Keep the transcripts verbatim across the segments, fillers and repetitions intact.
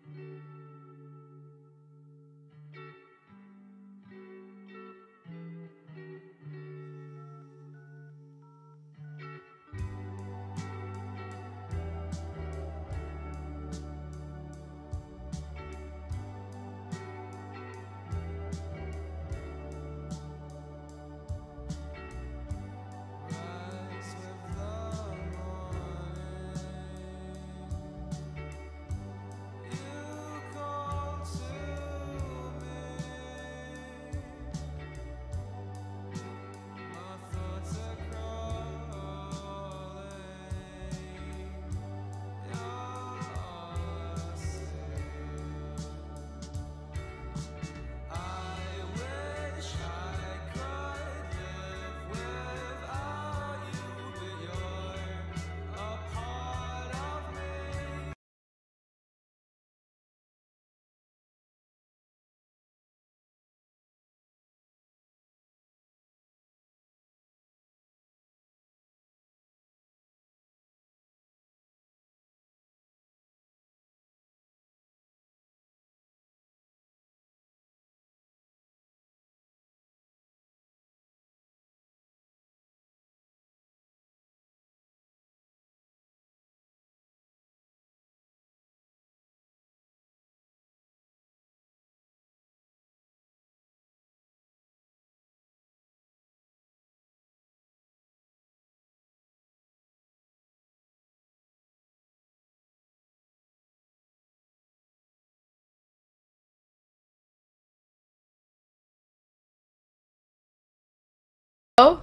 Oh?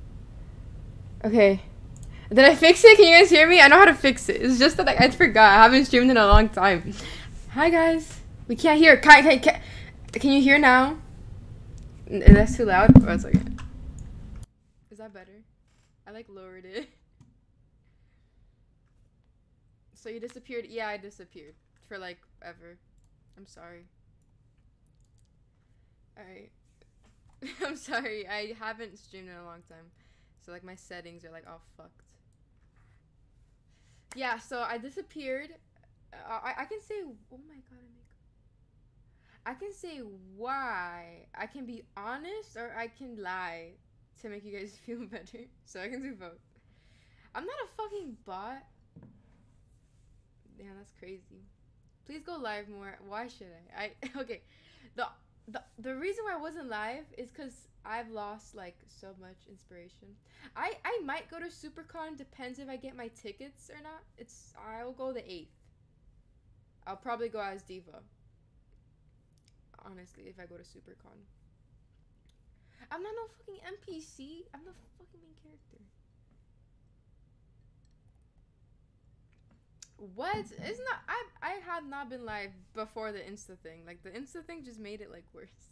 Okay. Did I fix it? Can you guys hear me? I know how to fix it. It's just that I, I forgot. I haven't streamed in a long time. Hi guys. We can't hear. Can, can, can, can you hear now? Is that too loud? Oh, it's okay. Is that better? I like lowered it. So you disappeared? Yeah, I disappeared. For like ever. I'm sorry. Alright. I'm sorry, I haven't streamed in a long time. So like my settings are like all fucked. Yeah, so I disappeared. Uh, I, I can say, oh my god, I make I can say why. I can be honest or I can lie to make you guys feel better. So I can do both. I'm not a fucking bot. Damn, that's crazy. Please go live more. Why should I? I okay. The The, the reason why I wasn't live is because I've lost like so much inspiration. I, I might go to SuperCon, depends if I get my tickets or not. It's I'll go the eighth. I'll probably go as Diva. Honestly, if I go to SuperCon. I'm not no fucking N P C. I'm the fucking main character. What? It's not. I I had not been live before the Insta thing. Like the Insta thing just made it like worse.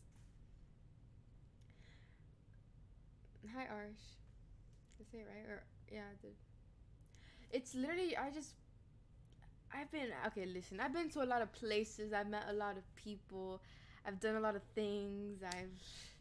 Hi Arsh. Did I say it right? Or yeah, I did. It's literally I just. I've been okay. Listen, I've been to a lot of places. I've met a lot of people. I've done a lot of things. I've.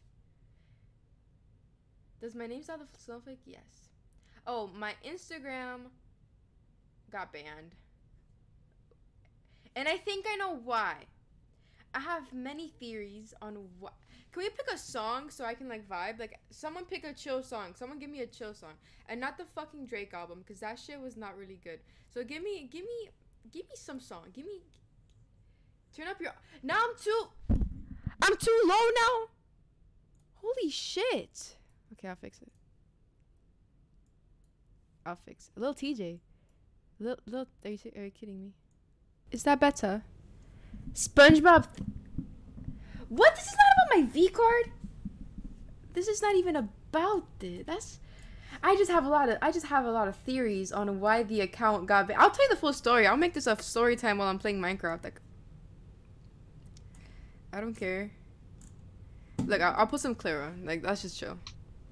Does my name start with snowflake? Yes. Oh, my Instagram got banned. And I think I know why. I have many theories on what. Can we pick a song so I can like vibe? Like someone pick a chill song. Someone give me a chill song, and not the fucking Drake album because that shit was not really good. So give me, give me, give me some song. Give me. Turn up your. Now I'm too. I'm too low now. Holy shit. Okay, I'll fix it. I'll fix it. Little T J. Little, little. Are you, are you kidding me? Is that better? SpongeBob. Th what? This is not about my V card. This is not even about it. That's. I just have a lot of. I just have a lot of theories on why the account got banned. I'll tell you the full story. I'll make this a story time while I'm playing Minecraft. Like. I don't care. Look, I'll, I'll put some Clara. Like that's just chill.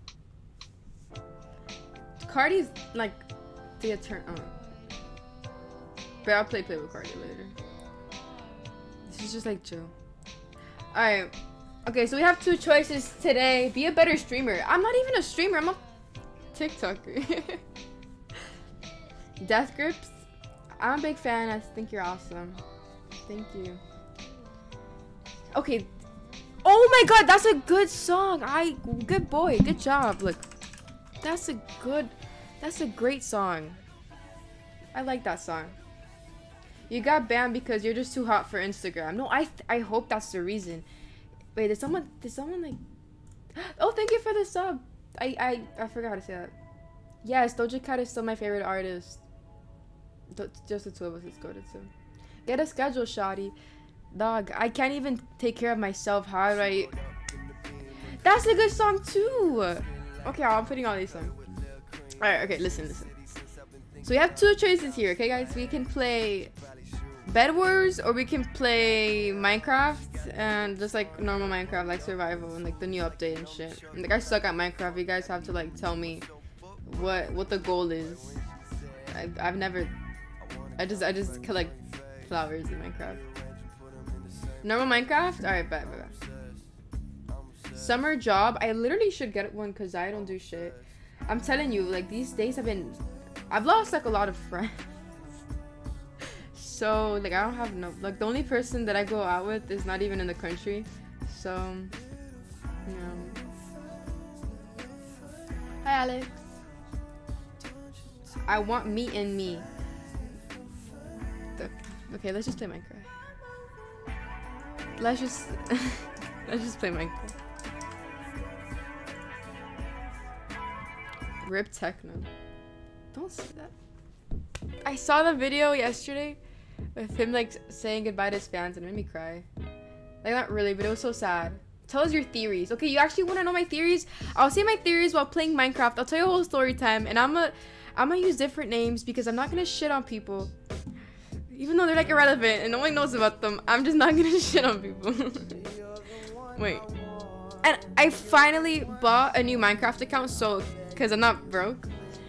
Cardi's like the eternal. Oh. But I'll play play with Cardi later. This is just like chill. Alright. Okay, so we have two choices today. Be a better streamer. I'm not even a streamer. I'm a TikToker. Death Grips. I'm a big fan. I think you're awesome. Thank you. Okay. Oh my god, that's a good song. I good boy. Good job. Look. That's a good that's a great song. I like that song. You got banned because you're just too hot for Instagram. No, I th I hope that's the reason. Wait, did someone did someone like Oh, thank you for the sub. I I I forgot how to say that. Yes, Doja Cat is still my favorite artist. Just the two of us is good too. Get a schedule, shoddy. Dog, I can't even take care of myself. How do I... That's a good song too. Okay, I'm putting all these songs. Alright, okay, listen, listen. So we have two choices here, okay guys? We can play Bed Wars or we can play Minecraft and just like normal Minecraft, like survival and like the new update and shit. And like I suck at Minecraft. You guys have to like tell me what what the goal is. I've, I've never... I just I just collect flowers in Minecraft. Normal Minecraft? Alright, bet, bet, bet. Summer job? I literally should get one because I don't do shit. I'm telling you, like these days I've been... I've lost like a lot of friends. So like I don't have no... Like the only person that I go out with is not even in the country. So... You know. Hi Alex. I want me and me. Okay, let's just play Minecraft. Let's just let's just play Minecraft. Rip techno. Don't say that. I saw the video yesterday with him like saying goodbye to his fans and it made me cry. Like not really, but it was so sad. Tell us your theories. Okay, you actually want to know my theories? I'll say my theories while playing Minecraft. I'll tell you a whole story time, and I'm a I'm gonna use different names because I'm not gonna shit on people. Even though they're like irrelevant and no one knows about them, I'm just not gonna shit on people. Wait. And I finally bought a new Minecraft account, so, cause I'm not broke.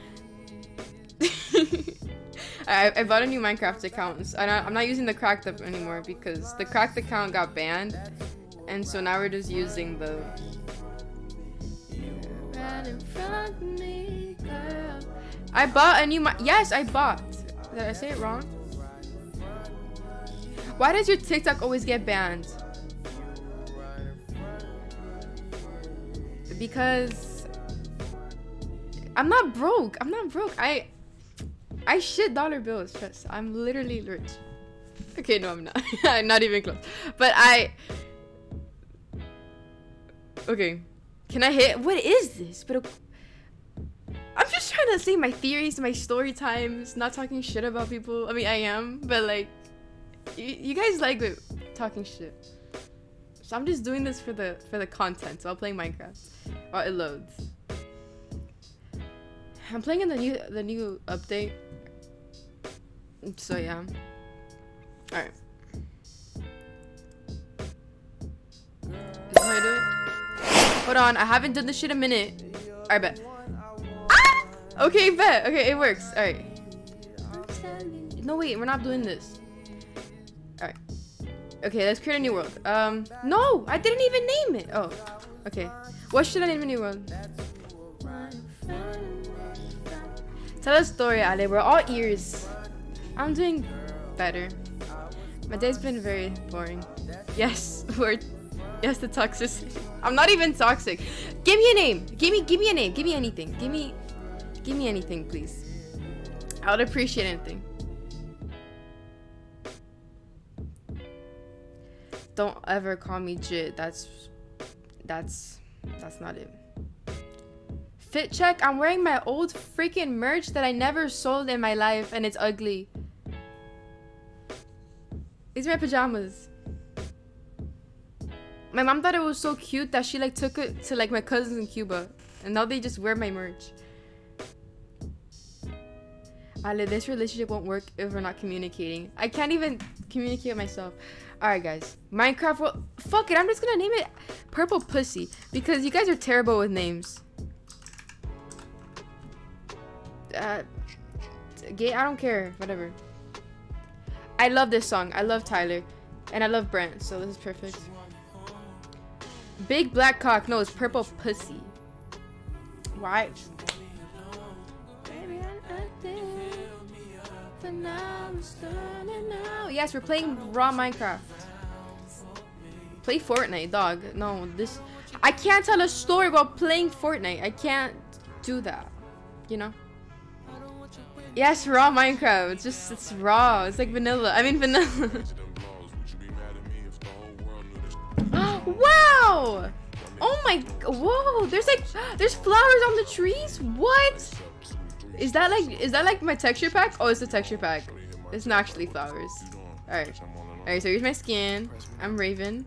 I, I bought a new Minecraft account, and I, I'm not using the cracked up anymore because the cracked account got banned. And so now we're just using the... Right in front of me, girl. I bought a new mi- Yes, I bought. Did I say it wrong? Why does your TikTok always get banned? Because I'm not broke. I'm not broke. I I shit dollar bills. Trust. I'm literally rich. Okay, no, I'm not. I'm not even close. But I. Okay, can I hit? What is this? But I'm just trying to say my theories, my story times, not talking shit about people. I mean, I am, but like. You, you guys like it, talking shit, so I'm just doing this for the for the content while playing Minecraft while it loads. I'm playing in the new the new update, so yeah. All right. Is this how I do it? Hold on, I haven't done this shit in a minute. All right, bet. Ah! Okay, bet. Okay, it works. All right. No wait, we're not doing this. Alright. Okay, let's create a new world. Um, no! I didn't even name it! Oh, okay. What should I name a new world? Tell a story, Ale. We're all ears. I'm doing better. My day's been very boring. Yes, we're... Yes, the toxicity. I'm not even toxic. Give me a name! Give me, give me a name. Give me anything. Give me... Give me anything, please. I would appreciate anything. Don't ever call me Jit. That's that's that's not it. Fit check. I'm wearing my old freaking merch that I never sold in my life and it's ugly. These are my pajamas. My mom thought it was so cute that she like took it to like my cousins in Cuba and now they just wear my merch. Ale, this relationship won't work if we're not communicating. I can't even communicate with myself. Alright guys, Minecraft world. Fuck it, I'm just gonna name it Purple Pussy because you guys are terrible with names. Uh, gay, I don't care, whatever. I love this song, I love Tyler, and I love Brent, so this is perfect. Big black cock, no, it's Purple Pussy. Why? but now I'm starting now. Yes, we're playing raw Minecraft. Play Fortnite, dog. No, this... I can't tell a story about playing Fortnite. I can't do that. You know? Yes, raw Minecraft. It's just, it's raw. It's like vanilla. I mean, vanilla. Wow! Oh my... Whoa! There's like... There's flowers on the trees? What? Is that like... Is that like my texture pack? Oh, it's the texture pack. It's not actually flowers. Alright. Alright, so here's my skin. I'm Raven.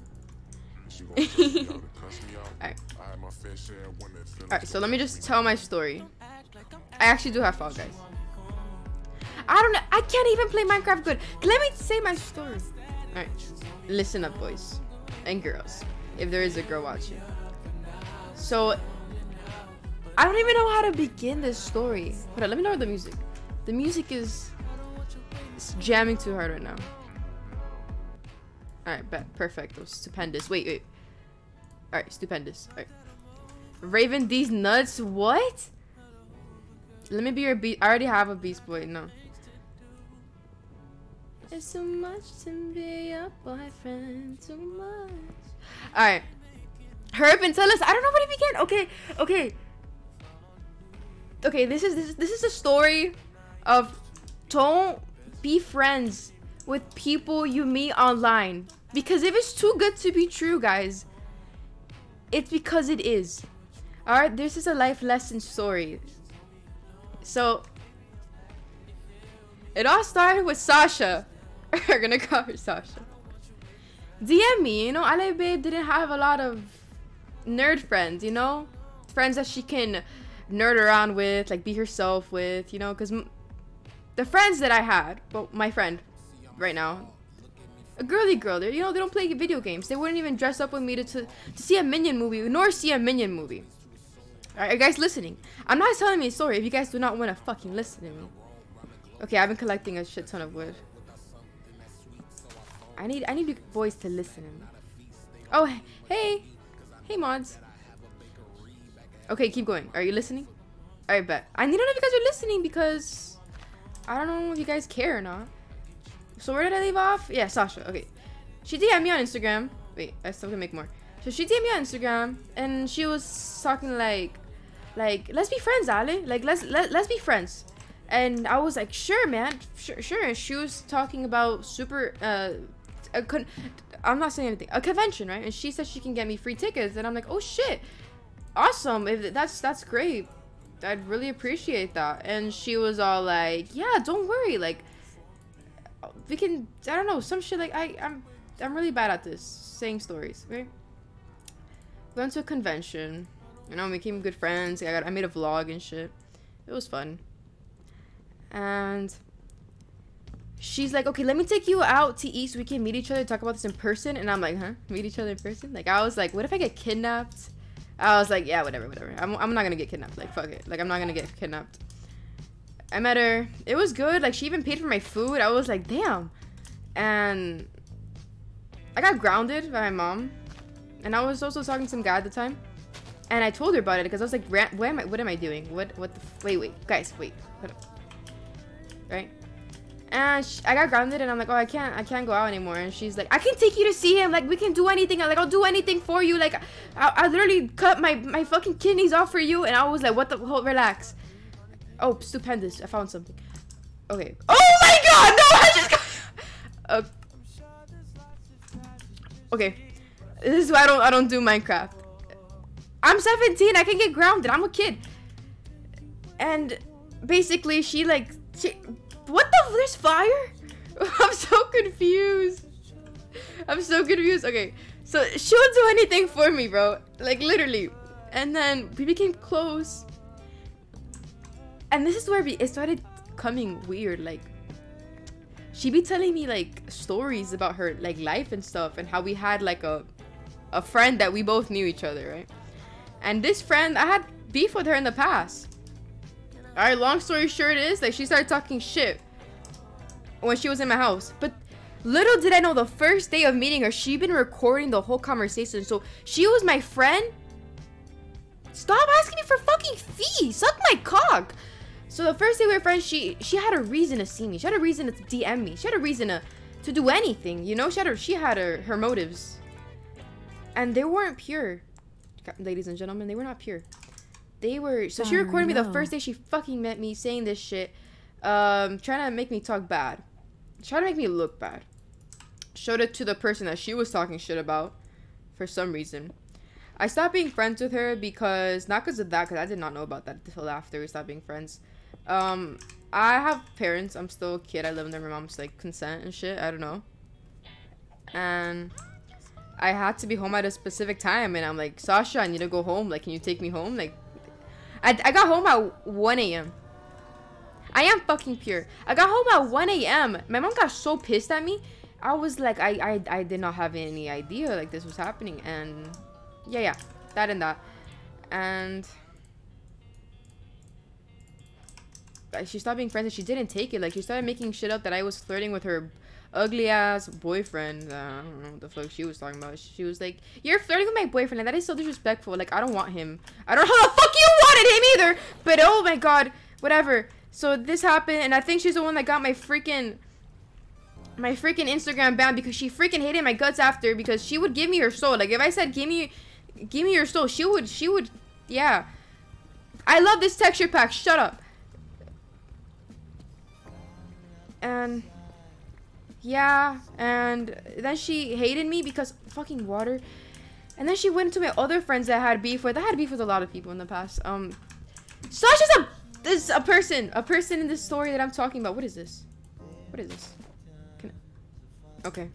Alright. Alright, so let me just tell my story. I actually do have Fall Guys. I don't know. I can't even play Minecraft good. Let me say my story. Alright. Listen up, boys and girls. If there is a girl watching. So, I don't even know how to begin this story. Hold on, let me know the music. The music is it's jamming too hard right now. Alright, bet. Perfect. Oh, stupendous. Wait, wait. Alright, stupendous. Alright. Raven, these nuts? What? Let me be your beast. I already have a Beast Boy. No. It's so much to be your boyfriend. Too much. Alright. Hurry up and tell us. I don't know where to begin. Okay. Okay. Okay, this is this, this is a story of don't be friends with people you meet online. Because if it's too good to be true, guys, it's because it is. Alright, this is a life lesson story. So, it all started with Sasha. We're gonna call her Sasha. D M me, you know, Ale Babe didn't have a lot of nerd friends, you know? Friends that she can nerd around with, like be herself with, you know? Because the friends that I had, well, my friend right now, a girly girl, you know, they don't play video games. They wouldn't even dress up with me to, to, to see a Minion movie, nor see a Minion movie. Alright, are you guys listening? I'm not telling me a story if you guys do not want to fucking listen to me. Okay, I've been collecting a shit ton of wood. I need I need you boys to listen. Oh, hey. Hey, mods. Okay, keep going. Are you listening? Alright, bet. I need to know if you guys are listening because I don't know if you guys care or not. So where did I leave off? Yeah, Sasha. Okay. She D M'd me on Instagram. Wait, I still can make more. So she D M'd me on Instagram and she was talking like like let's be friends, Ale. Like let's let, let's be friends. And I was like, sure, man. Sure, sure. And she was talking about super uh a con I'm not saying anything. A convention, right? And she said she can get me free tickets and I'm like, "Oh shit. Awesome. If that's that's great. I'd really appreciate that." And she was all like, "Yeah, don't worry. Like we can I don't know, some shit like I I'm I'm really bad at this, saying stories, right? We went to a convention, you know, we became good friends. I got I made a vlog and shit. It was fun. And she's like, "Okay, let me take you out to eat so we can meet each other, talk about this in person." And I'm like, "Huh? Meet each other in person?" Like I was like, "What if I get kidnapped?" I was like, "Yeah, whatever, whatever. I'm I'm not gonna get kidnapped. Like fuck it. Like I'm not gonna get kidnapped." I met her. It was good. Like she even paid for my food. I was like, damn. And I got grounded by my mom. And I was also talking to some guy at the time. And I told her about it because I was like, what am I, what am I doing? What, what the, f wait, wait, guys, wait. Hold up. Right? And she, I got grounded and I'm like, oh, I can't, I can't go out anymore. And she's like, I can take you to see him. Like, we can do anything. Like, I'll do anything for you. Like, I, I literally cut my, my fucking kidneys off for you. And I was like, what the, hold, relax. Oh, stupendous. I found something. Okay. Oh my god, no, I just got... Uh, okay. This is why I don't, I don't do Minecraft. I'm seventeen, I can get grounded. I'm a kid. And basically, she like... She, what the... There's fire? I'm so confused. I'm so confused. Okay. So, she would do anything for me, bro. Like, literally. And then, we became close. And this is where it started coming weird. Like, she'd be telling me like stories about her like life and stuff, and how we had like a a friend that we both knew each other, right? And this friend, I had beef with her in the past. All right, long story short is like she started talking shit when she was in my house. But little did I know, the first day of meeting her, she'd been recording the whole conversation. So she was my friend. Stop asking me for fucking fees. Suck my cock. So the first day we were friends, she she had a reason to see me. She had a reason to D M me. She had a reason to, to do anything. You know, she had her, she had her, her motives. And they weren't pure. Ladies and gentlemen, they were not pure. They were... So she recorded me the first day she fucking met me saying this shit. Um, trying to make me talk bad. Trying to make me look bad. Showed it to the person that she was talking shit about. For some reason. I stopped being friends with her because... Not because of that, because I did not know about that until after we stopped being friends. Um, I have parents. I'm still a kid. I live under my mom's, like, consent and shit. I don't know. And... I had to be home at a specific time, and I'm like, Sasha, I need to go home. Like, can you take me home? Like, I, I got home at one A M I am fucking pure. I got home at one A M My mom got so pissed at me. I was like, I, I, I did not have any idea, like, this was happening. And, yeah, yeah. That and that. And... she stopped being friends, and she didn't take it. Like, she started making shit up that I was flirting with her ugly ass boyfriend. uh, I don't know what the fuck she was talking about. She was like, you're flirting with my boyfriend, and that is so disrespectful. Like, I don't want him. I don't know how the fuck you wanted him either, but oh my god, whatever. So this happened, and I think she's the one that got my freaking my freaking Instagram banned because she freaking hated my guts after, because she would give me her soul. Like, if I said give me give me your soul, she would she would yeah. I love this texture pack, shut up. And yeah, and then she hated me because fucking water. And then she went to my other friends that I had beef with. I had beef with a lot of people in the past. Um, Sasha's a this a person, a person in this story that I'm talking about. What is this? What is this? Can I, okay.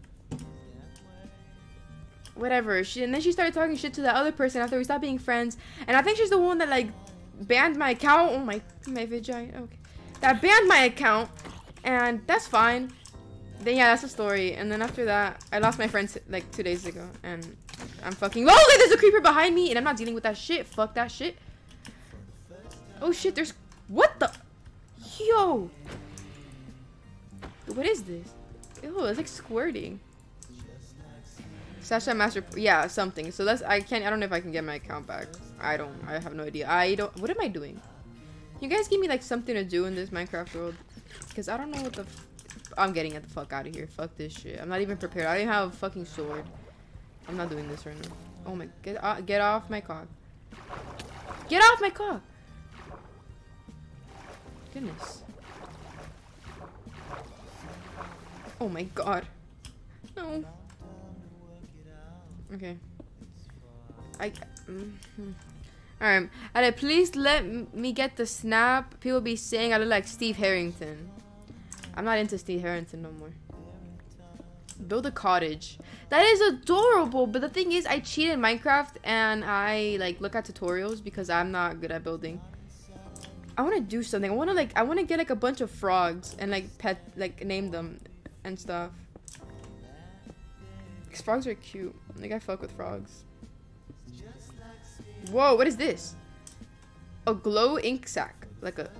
Whatever. She and then she started talking shit to the other person after we stopped being friends. And I think she's the one that like banned my account. Oh my my vagina. Okay. That banned my account, and that's fine. Then yeah, that's the story. And then after that, I lost my friend like two days ago, and I'm fucking lonely. There's a creeper behind me, and I'm not dealing with that shit. Fuck that shit. Oh shit, there's what the yo. What is this? Ew, it's like squirting. Sasha Master, yeah, something. So that's I can't. I don't know if I can get my account back. I don't. I have no idea. I don't. What am I doing? You guys give me like something to do in this Minecraft world, because I don't know what the. F I'm getting it the fuck out of here. Fuck this shit. I'm not even prepared. I don't even have a fucking sword. I'm not doing this right now. Oh my, get uh, get off my cock. Get off my cock. Goodness. Oh my god. No. Okay. I. Mm-hmm. Alright. Alright, please let me get the snap. People be saying I look like Steve Harrington. I'm not into Steve Harrington no more. Build a cottage. That is adorable, but the thing is, I cheat in Minecraft and I like look at tutorials because I'm not good at building. I want to do something. I want to like, I want to get like a bunch of frogs and like pet, like name them and stuff. Cause frogs are cute. Like I fuck with frogs. Whoa, what is this? A glow ink sack, like a.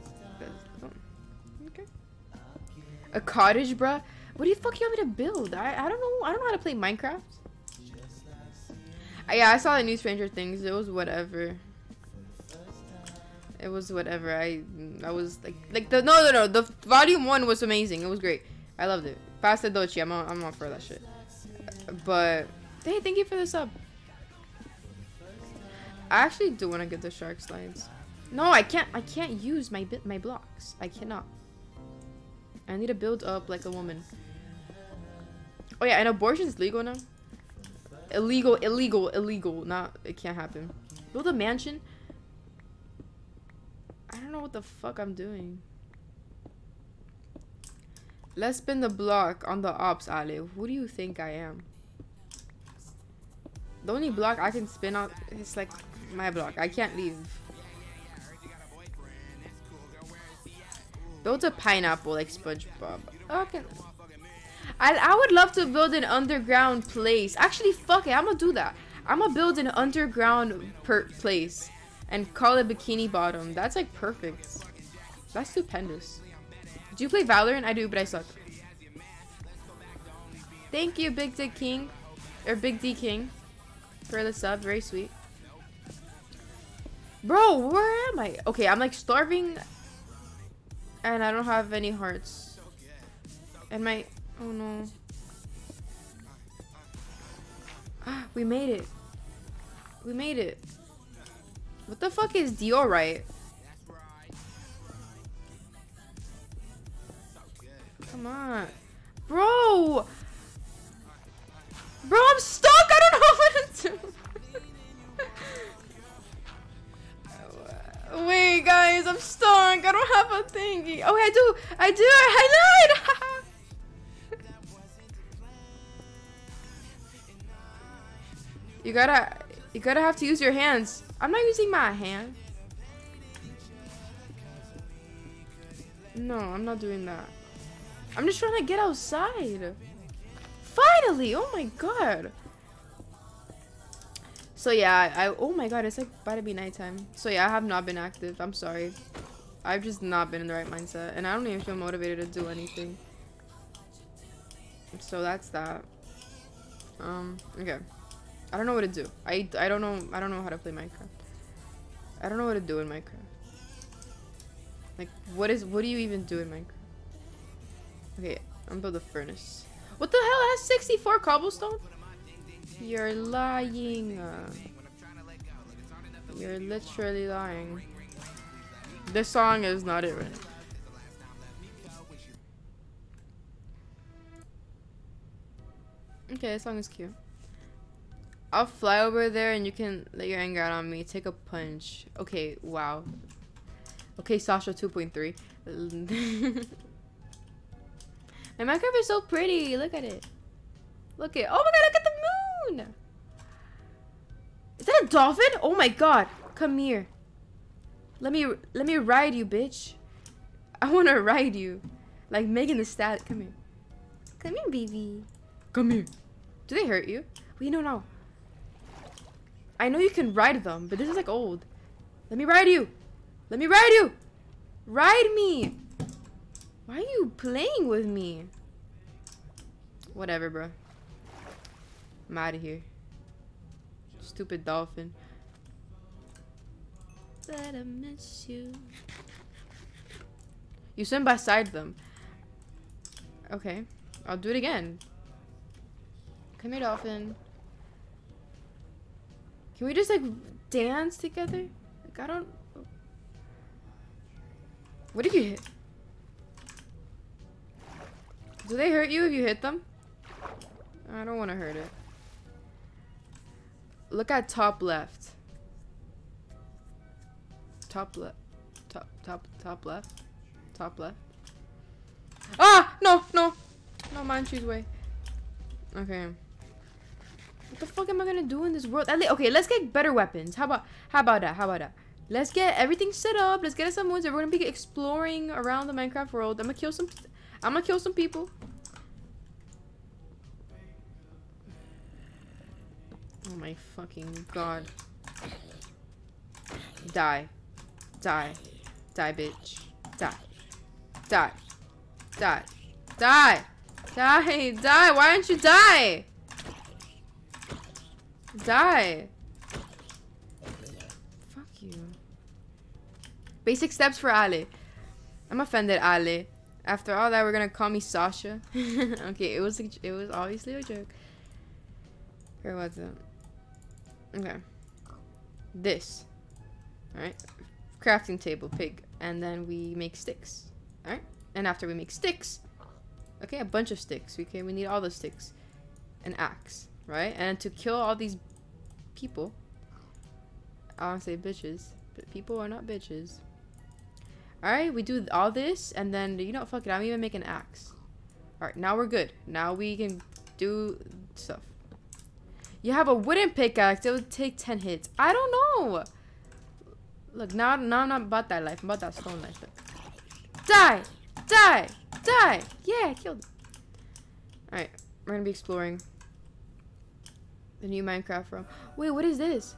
A cottage, bruh? What do you fuck you want me to build? I, I don't know. I don't know how to play Minecraft. Uh, yeah, I saw the new Stranger Things. It was whatever. It was whatever. I I was like like the no no no the volume one was amazing. It was great. I loved it. Pasta Dolce. I'm on, I'm on for that shit. But hey, thank you for the sub. I actually do want to get the shark slides. No, I can't. I can't use my bit my blocks. I cannot. I need to build up like a woman. Oh yeah, and abortion is legal now. Illegal, illegal, illegal. Not, it can't happen. Build a mansion. I don't know what the fuck I'm doing. Let's spin the block on the ops, Ale. Who do you think I am? The only block I can spin on is like my block. I can't leave. Build a pineapple like SpongeBob. Okay. I I would love to build an underground place. Actually, fuck it. I'm gonna do that. I'm gonna build an underground per place and call it Bikini Bottom. That's like perfect. That's stupendous. Do you play Valorant? I do, but I suck. Thank you, Big Dick King, or Big D King, for the sub. Very sweet. Bro, where am I? Okay, I'm like starving. And I don't have any hearts. And my... Oh no. We made it. We made it. What the fuck is Diorite? Come on. Bro! Bro, I'm stuck! I don't know what to do. Wait, guys, I'm stuck. I don't have a thingy. Oh, I do. I do. I lied. You gotta, you gotta have to use your hands. I'm not using my hand. No, I'm not doing that. I'm just trying to get outside. Finally! Oh my god. So yeah, I, oh my god, it's like about to be nighttime. So yeah, I have not been active. I'm sorry. I've just not been in the right mindset. And I don't even feel motivated to do anything. So that's that. Um, okay. I don't know what to do. I, I don't know, I don't know how to play Minecraft. I don't know what to do in Minecraft. Like, what is, what do you even do in Minecraft? Okay, I'm gonna build a furnace. What the hell? It has sixty-four cobblestone? You're lying. Uh, you're literally lying. This song is not it right now. Okay, this song is cute. I'll fly over there and you can let your anger out on me. Take a punch. Okay, wow. Okay, Sasha two point three. My Minecraft is so pretty. Look at it. Look at. Oh my god! Look at the moon. Is that a dolphin? Oh my god! Come here. Let me let me ride you, bitch. I want to ride you, like Megan the Stallion. Come here. Come here, baby. Come here. Do they hurt you? Wait, no, no. I know you can ride them, but this is like old. Let me ride you. Let me ride you. Ride me. Why are you playing with me? Whatever, bro. I'm out of here. Stupid dolphin. But I miss you. You swim beside them. Okay. I'll do it again. Come here, dolphin. Can we just like dance together? Like, I don't... What did you hit? Do they hurt you if you hit them? I don't want to hurt it. Look at top left. Top left. Top, top, top left. Top left. Ah! No, no. No, mine choose way. Okay. What the fuck am I gonna do in this world? Okay, let's get better weapons. How about, how about that? How about that? Let's get everything set up. Let's get us some woods. We're gonna be exploring around the Minecraft world. I'm gonna kill some... I'm gonna kill some people. Oh my fucking god. Die. Die. Die, bitch. Die. Die. Die. Die. Die. Die. Why don't you die? Die. Fuck you. Basic steps for Ali. I'm offended, Ali. After all that, we're gonna call me Sasha. Okay, it was a, it was obviously a joke. Or was it? Okay. This. Alright. Crafting table, pig. And then we make sticks. Alright? And after we make sticks, okay, a bunch of sticks. Okay, we need all the sticks. An axe, right? And to kill all these people, I want to say bitches, but people are not bitches. Alright, we do all this, and then, you know, fuck it, I'm even making an axe. Alright, now we're good. Now we can do stuff. You have a wooden pickaxe, it would take ten hits. I don't know! Look, now, now I'm not about that life, I'm about that stone life. Die! Die! Die! Yeah, killed it. Alright, we're gonna be exploring the new Minecraft realm. Wait, what is this?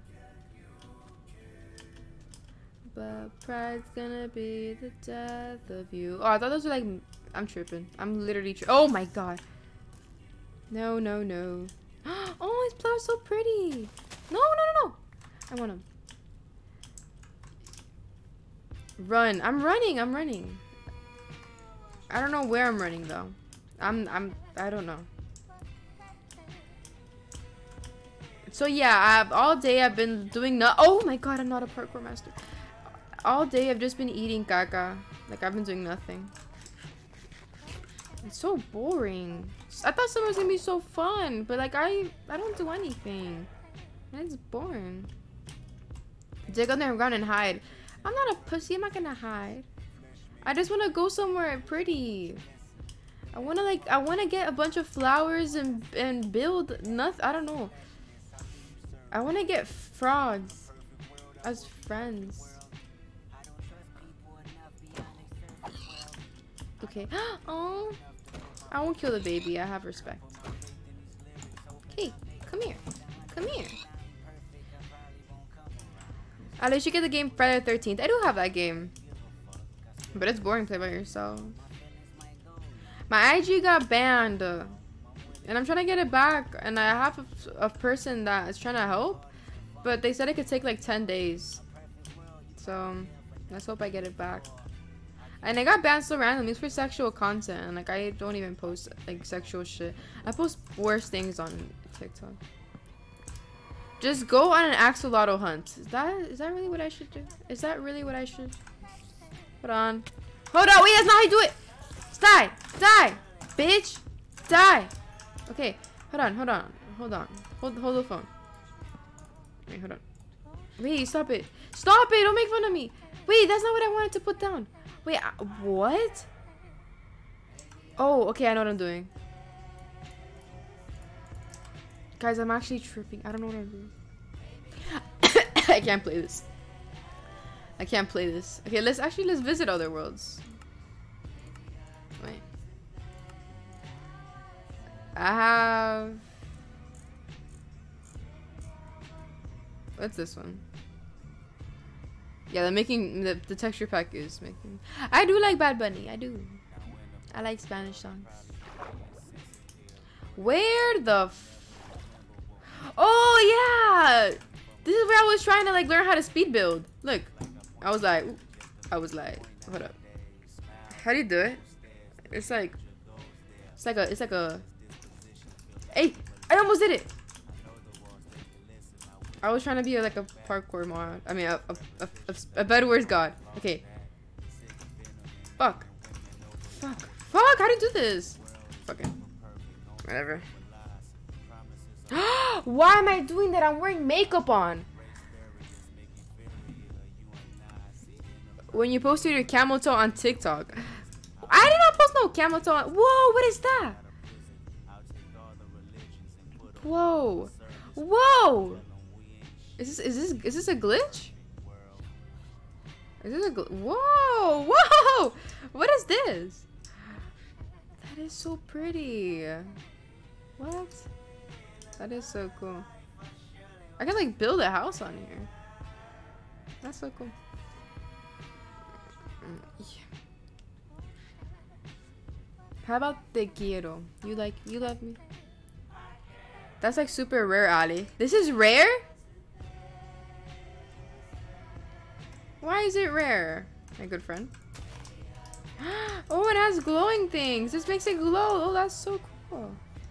But pride's gonna be the death of you. Oh, I thought those were like... I'm tripping. I'm literally tri- Oh my god. No, no, no. Oh, his flower's so pretty. No, no, no, no. I want him. Run. I'm running. I'm running. I don't know where I'm running though. I'm I'm I don't know. So yeah, I've all day I've been doing no. Oh my god, I'm not a parkour master. All day I've just been eating caca. Like I've been doing nothing. It's so boring. I thought summer was gonna be so fun, but like I I don't do anything. And it's boring. Dig underground and hide. I'm not a pussy. I'm not gonna hide. I just want to go somewhere pretty. I want to like I want to get a bunch of flowers and and build nothing. I don't know. I want to get frogs as friends. Okay. Oh, I won't kill the baby. I have respect. Hey, come here. Come here. At least you get the game Friday the thirteenth. I do have that game. But it's boring to play by yourself. My I G got banned. And I'm trying to get it back. And I have a, a person that is trying to help. But they said it could take like ten days. So, let's hope I get it back. And I got banned so randomly. It's for sexual content. And like, I don't even post like sexual shit. I post worse things on TikTok. Just go on an axolotl hunt. Is that is that really what I should do? Is that really what I should? Hold on. Hold on. Wait, that's not how you do it. Die. Die. Bitch. Die. Okay. Hold on. Hold on. Hold on. Hold, hold the phone. Wait, hold on. Wait, stop it. Stop it. Don't make fun of me. Wait, that's not what I wanted to put down. Wait, uh, what? Oh, okay. I know what I'm doing. Guys, I'm actually tripping. I don't know what I'm doing. I can't play this. I can't play this. Okay, let's actually let's visit other worlds. Wait. I have. What's this one? Yeah, the making the the texture pack is making. I do like Bad Bunny. I do. I like Spanish songs. Where the? F Oh yeah, this is where I was trying to like learn how to speed build. Look, I was like, I was like, hold up. How do you do it? It's like, it's like a, it's like a. Hey, I almost did it. I was trying to be like a parkour mod. I mean, a a a, a, a Bedwars god. Okay. Fuck. Fuck. Fuck. How do you do this? Fucking. Whatever. Why am I doing that? I'm wearing makeup on. When you posted your camel toe on TikTok. I did not post no camel toe on. Whoa, what is that? Whoa. Whoa. Is this is this is this a glitch? Is this a gl Whoa. Whoa. What is this? That is so pretty. What? That is so cool. I can like build a house on here. That's so cool. Yeah. How about te quiero? You like you love me? That's like super rare, Ali. This is rare? Why is it rare? My good friend. Oh, it has glowing things. This makes it glow. Oh, that's so cool.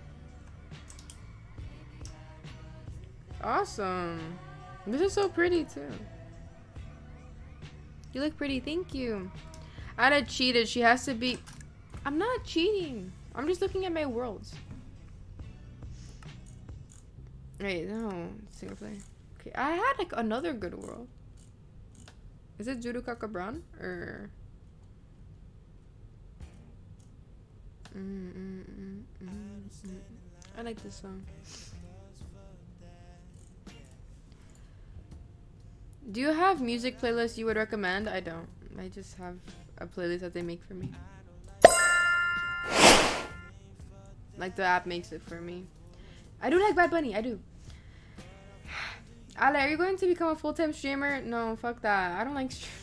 Awesome. This is so pretty too. You look pretty. Thank you. Ada cheated. She has to be. I'm not cheating. I'm just looking at my worlds. Wait, no. Single player. Okay, I had like another good world. Is it Judoka Cabran or? Mm, mm, mm, mm, mm. I like this song. Do you have music playlists you would recommend? I don't. I just have a playlist that they make for me. Like the app makes it for me. I do like Bad Bunny. I do. Ale, are you going to become a full-time streamer? No, fuck that. I don't like streaming.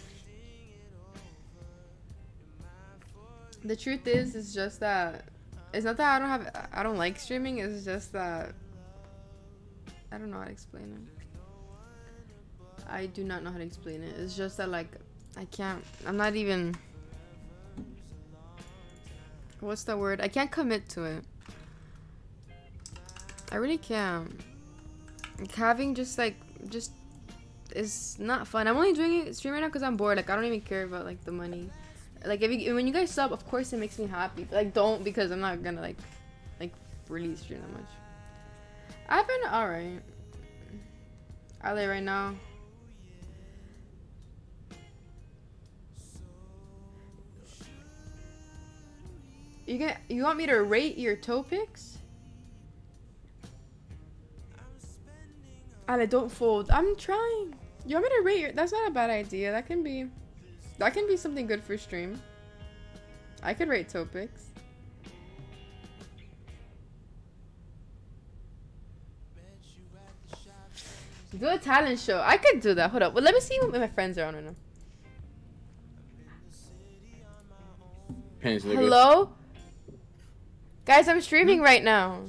The truth is, it's just that it's not that I don't have I don't like streaming. It's just that I don't know how to explain it. I do not know how to explain it. It's just that like I can't. I'm not even. What's the word? I can't commit to it. I really can't. Like, having just like just is not fun. I'm only doing it stream right now because I'm bored. Like I don't even care about like the money. Like if you when you guys sub, of course it makes me happy. But, like don't because I'm not gonna like like really stream that much. I've been alright. I lay right now. You get you want me to rate your toe picks? Ale, don't fold. I'm trying. You want me to rate your that's not a bad idea. That can be that can be something good for stream. I could rate toe picks. Do a talent show. I could do that. Hold up. Well, let me see what my friends are on right now. Hello? Guys, I'm streaming right now.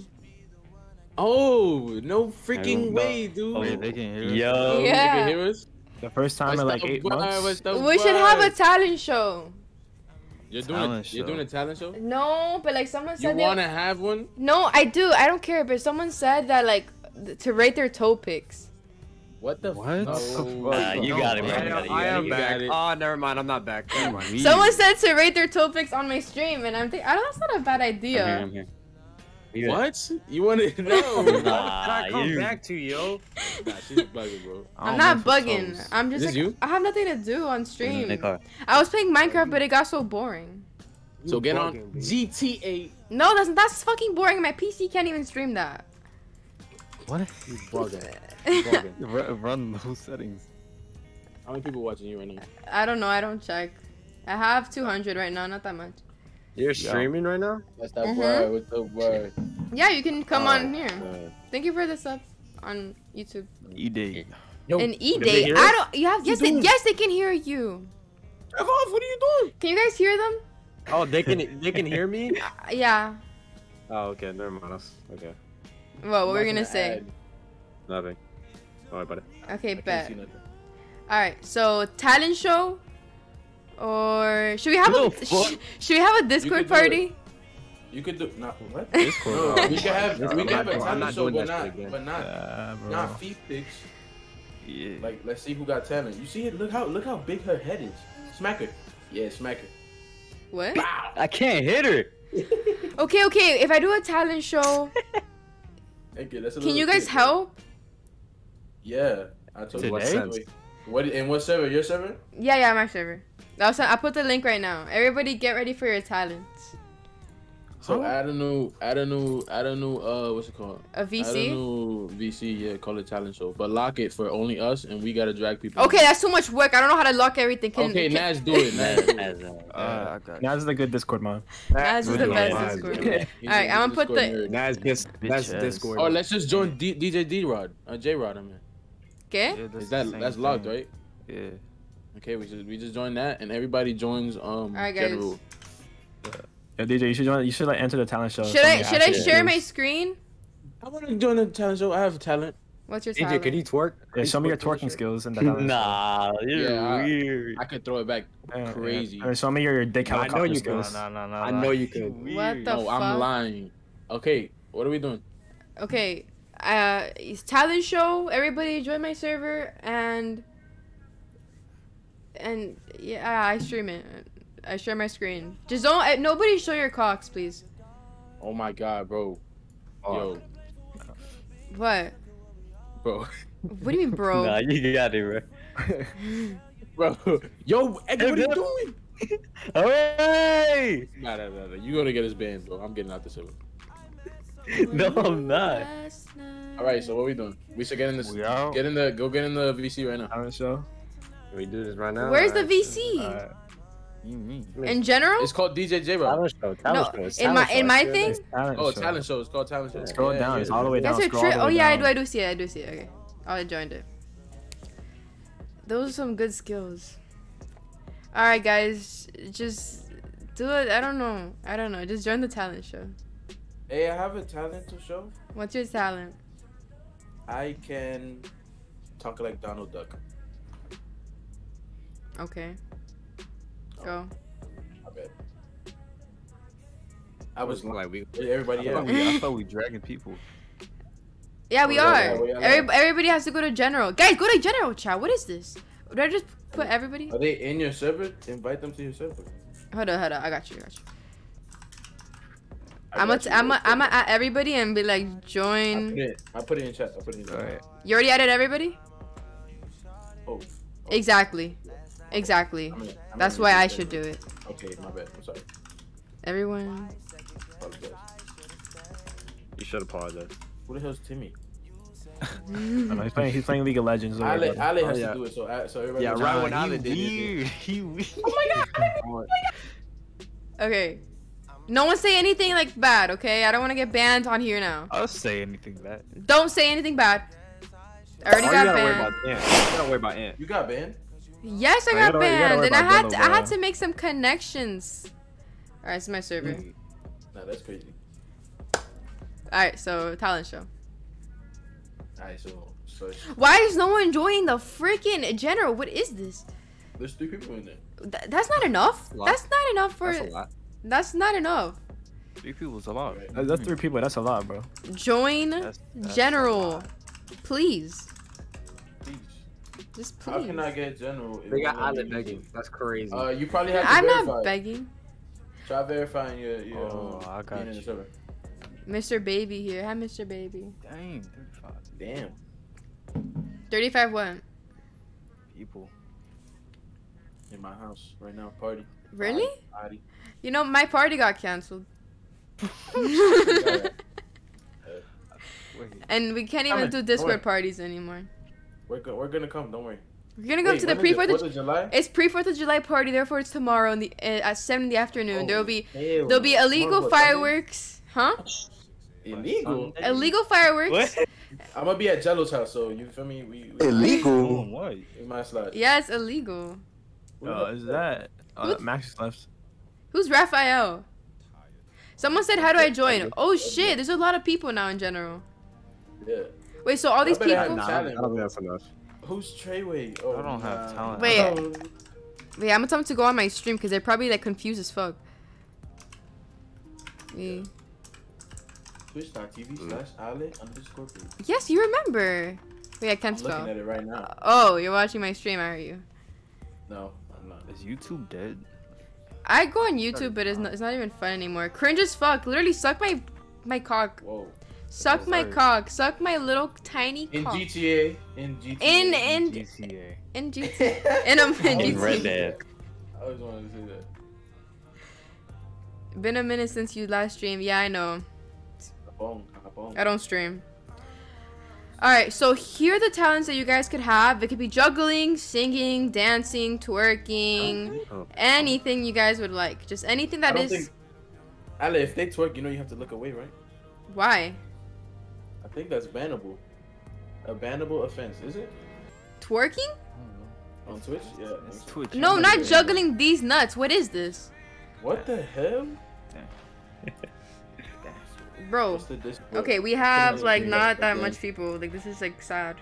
Oh, no freaking way, dude. Oh, they can hear us. Yo, Yeah. you can hear us? The first time What's in like the eight word? months. What's the We should have a word? talent show. You're doing Talent a, you're show. doing a talent show? No, but like someone You said they- want to have one? No, I do. I don't care. But someone said that like th- to rate their toe picks. What the What? fuck? Nah, you got it, bro. I You got am, it, you I got am You back. got it. Oh, never mind. I'm not back. Never mind. Someone said to rate their toe picks on my stream, and I'm thinking, I don't. That's not a bad idea. I'm here, I'm here. You got it. What? You want to know? What did Nah, I come you. back to, yo? Nah, she's bugging, bro. I'm not bugging. I'm just Is this like you? I have nothing to do on In the stream. car. I was playing Minecraft, but it got so boring. So You get on bugging, B. G T A. No, that's that's fucking boring. My P C can't even stream that. What? You bugging. You bugging. Run, run those settings. How many people watching you right now? I don't know. I don't check. I have two hundred right now. Not that much. You're streaming right now? That's that Mhm. word. What's the word? Yeah, you can come Oh, on here. God. Thank you for the sub on YouTube. E day. Yo, An E did they day. hear I us? don't. You have. Yes, they, doing? yes, they can hear you. F off, what are you doing? Can you guys hear them? Oh, they can they can hear me? Uh, yeah. Oh, okay. Never mind. That's, okay. What? What were we Nothing gonna to say? add. Nothing. Alright, buddy. Okay, I can't bet. see nothing. All right. So talent show, or should we have Who a the fuck? sh- should we have a Discord could do it. party? You could do not what? Discord. No, bro. we can have I'm we can not have a doing- I'm talent not show, doing but that shit not again. but not Yeah, bro. not feet pics. Yeah. Like let's see who got talent. You see it? Look how look how big her head is. Smack her. Yeah, smack her. What? Bow. I can't hit her. Okay, okay. If I do a talent show, Okay, that's a can little you guys kid, help? Yeah, I told you what Today? server. What in what server? Your server? Yeah, yeah, my server. I'll send, I'll put the link right now. Everybody, get ready for your talents. So Huh? add a new, add a new, add a new. Uh, what's it called? A V Add a C. new V C. Yeah, call it talent show, but lock it for only us, and we gotta drag people. Okay, that's too much work. I don't know how to lock everything. Can, Okay, can, Naz, do it. Naz, do it. As, uh, Uh, I got now this is a good Discord mod. Naz is the Good best one. Discord. He's a- Alright, he's a I'm gonna put Discord the- nerd. That's this. That's Bitch ass. Discord. Oh, let's just join D- DJ D Rod, uh, J Rod. I mean, Okay. Yeah, that's is that the same that's locked, thing. right? Yeah. Okay, we just we just join that, and everybody joins. Um, Alright, guys. general. Yeah, D J, you should join. You should like enter the talent show. Should I Something should I after share this. my screen? I want to join the talent show. I have talent. What's your D J, talent? could he twerk? Yeah, show me your Discord, twerking Discord. skills in the talent nah, you're Yeah, I- weird. I could throw it back show. Yeah, crazy. Yeah. Uh, show me your dick I know helicopter you skills. can. No, no, no, I know you could. What the No, I'm fuck? lying. Okay, what are we doing? Okay. Uh, it's talent show. Everybody join my server and and yeah, I stream it. I share my screen. Just don't. uh, Nobody show your cocks, please. Oh my god, bro. Yo, What? bro. What do you mean, bro? Nah, you got it, bro. Bro. Yo, Eddie, what are you doing? Hey! Nah, nah, nah, nah. You gonna get us banned, bro. I'm getting out the server. No, I'm not. Alright, so what we doing? We should get in this. We out. Get in the. Go get in the V C right now. Talent show. Can we do this right now? Where's the Alright, V shit. C? Alright. You mean? In general? It's called D J J Rod. Talent show. Talent No, show. it's in my talent in show, my I swear. thing. It's talent Oh, show. talent show. It's called talent show. Scroll Yeah, down. yeah, It's yeah. all the way down. That's your Scroll all trick. the Oh way yeah, I down. do. I do see it. I do see it. Okay, I joined it. Those are some good skills. All right, guys, just do it. I don't know. I don't know. Just join the talent show. Hey, I have a talent to show. What's your talent? I can talk like Donald Duck. Okay. Go. I bet. I was like we. everybody I thought, else. we, I thought we dragging people. Yeah, we Oh, yeah, are. yeah, yeah, yeah. Every, everybody has to go to general. Guys, go to general chat. What is this? Did I just put everybody? Are they in your server? Invite them to your server. Hold on, hold on. I got you. I got you. I I'm got gonna, you. I'm gonna, I'm gonna add everybody and be like, I put join. it. I put it in chat. I put it in chat. Alright. You already added everybody? Oh. oh. Exactly. Exactly. I'm gonna- I'm That's gonna why I make should do it. Okay, my bad. I'm sorry. Everyone. Apologize. You should apologize. Who the hell's Timmy? I know, he's playing. He's playing League of Legends. Don't worry Ale, about it. Ale has Oh, yeah. to do it, so uh, so everybody. Yeah, knows. right Nah, when he Ale did it. weird. He weird. Oh my god. Okay. No one say anything like bad, okay? I don't want to get banned on here now. I'll say anything bad. Don't say anything bad. I already Oh, got you gotta worry banned. about Ant. You gotta worry about Ant. You got banned. Yes, I You got gotta- you gotta banned, worry and I about had Deno, to, I had bro. to make some connections. All right, it's my server. Mm. Nah, that's crazy. All right, so talent show. Alright, so so it's- Why is no one joining the freaking general? What is this? there's three people in there. Th- that's not enough. A lot. That's not enough for. That's a lot. That's not enough. Three people's a lot. Right. That- That's three people. That's a lot, bro. Join That's, that's a general, lot. please. Please. Just How please. can I get general? if They got I'm not Ale using begging. it? That's crazy. Uh, you probably have to I'm verify. not begging. Try verifying your your. Oh, um, I got being in the you. server. Mister Baby here. Hi, Mister Baby. Dang, thirty-five Damn. thirty-five what? people. In my house right now, party. Really? Party. You know, my party got canceled. Alright. Wait. And we can't even Coming. do Don't Discord worry. parties anymore. We're go- we're gonna come. Don't worry. We're gonna go Wait, to the when pre is it? Fourth Fourth of of July. It's pre Fourth of July party. Therefore, it's tomorrow in the uh, at seven in the afternoon. There will be Oh, hell there'll be no. illegal Tomorrow, what, Sunday? fireworks, huh? Illegal. Illegal fireworks. I'm gonna be at Jello's house, so you feel me? We, we Illegal. What? in my slide. Yeah, it's illegal. Oh, is that? Who- Uh, Max left. Who's Raphael? Someone said, "How do I join?" Oh shit! There's a lot of people now in general. Yeah. Wait, so all these better have people? nine. Nah, I don't think that's enough. Who's Treyway? Oh, I don't have nah. talent. Wait. Oh, Wait, I'm gonna tell them to go on my stream because they're probably like confused as fuck. Me. Twitch.tv slash Ale underscore B. Yes, you remember. Wait, I can't I'm looking spell. at it right now. Oh, you're watching my stream, are you? No, I'm not. Is YouTube dead? I go on YouTube, but it's not, it's not even fun anymore. Cringe as fuck. Literally, suck my my cock. Whoa. Suck my Sorry. cock. Suck my little tiny In cock. G T A. In G T A. In in G T A. in G T A. In a in In Red G T A. Dead. I always wanted to say that. Been a minute since you last streamed. Yeah, I know. Capone, Capone. I don't stream. Alright, so here are the talents that you guys could have. It could be juggling, singing, dancing, twerking, Oh. anything you guys would like. Just anything I that don't is. think. Ale, if they twerk, you know you have to look away, right? Why? I think that's bannable. A bannable offense, is it? Twerking? On Twitch? Yeah. It's Twitch. No, I'm not not juggling these nuts. What is this? What the hell? Bro. What's the dis- Okay, we have Put like it not that again. much people. Like this is like sad.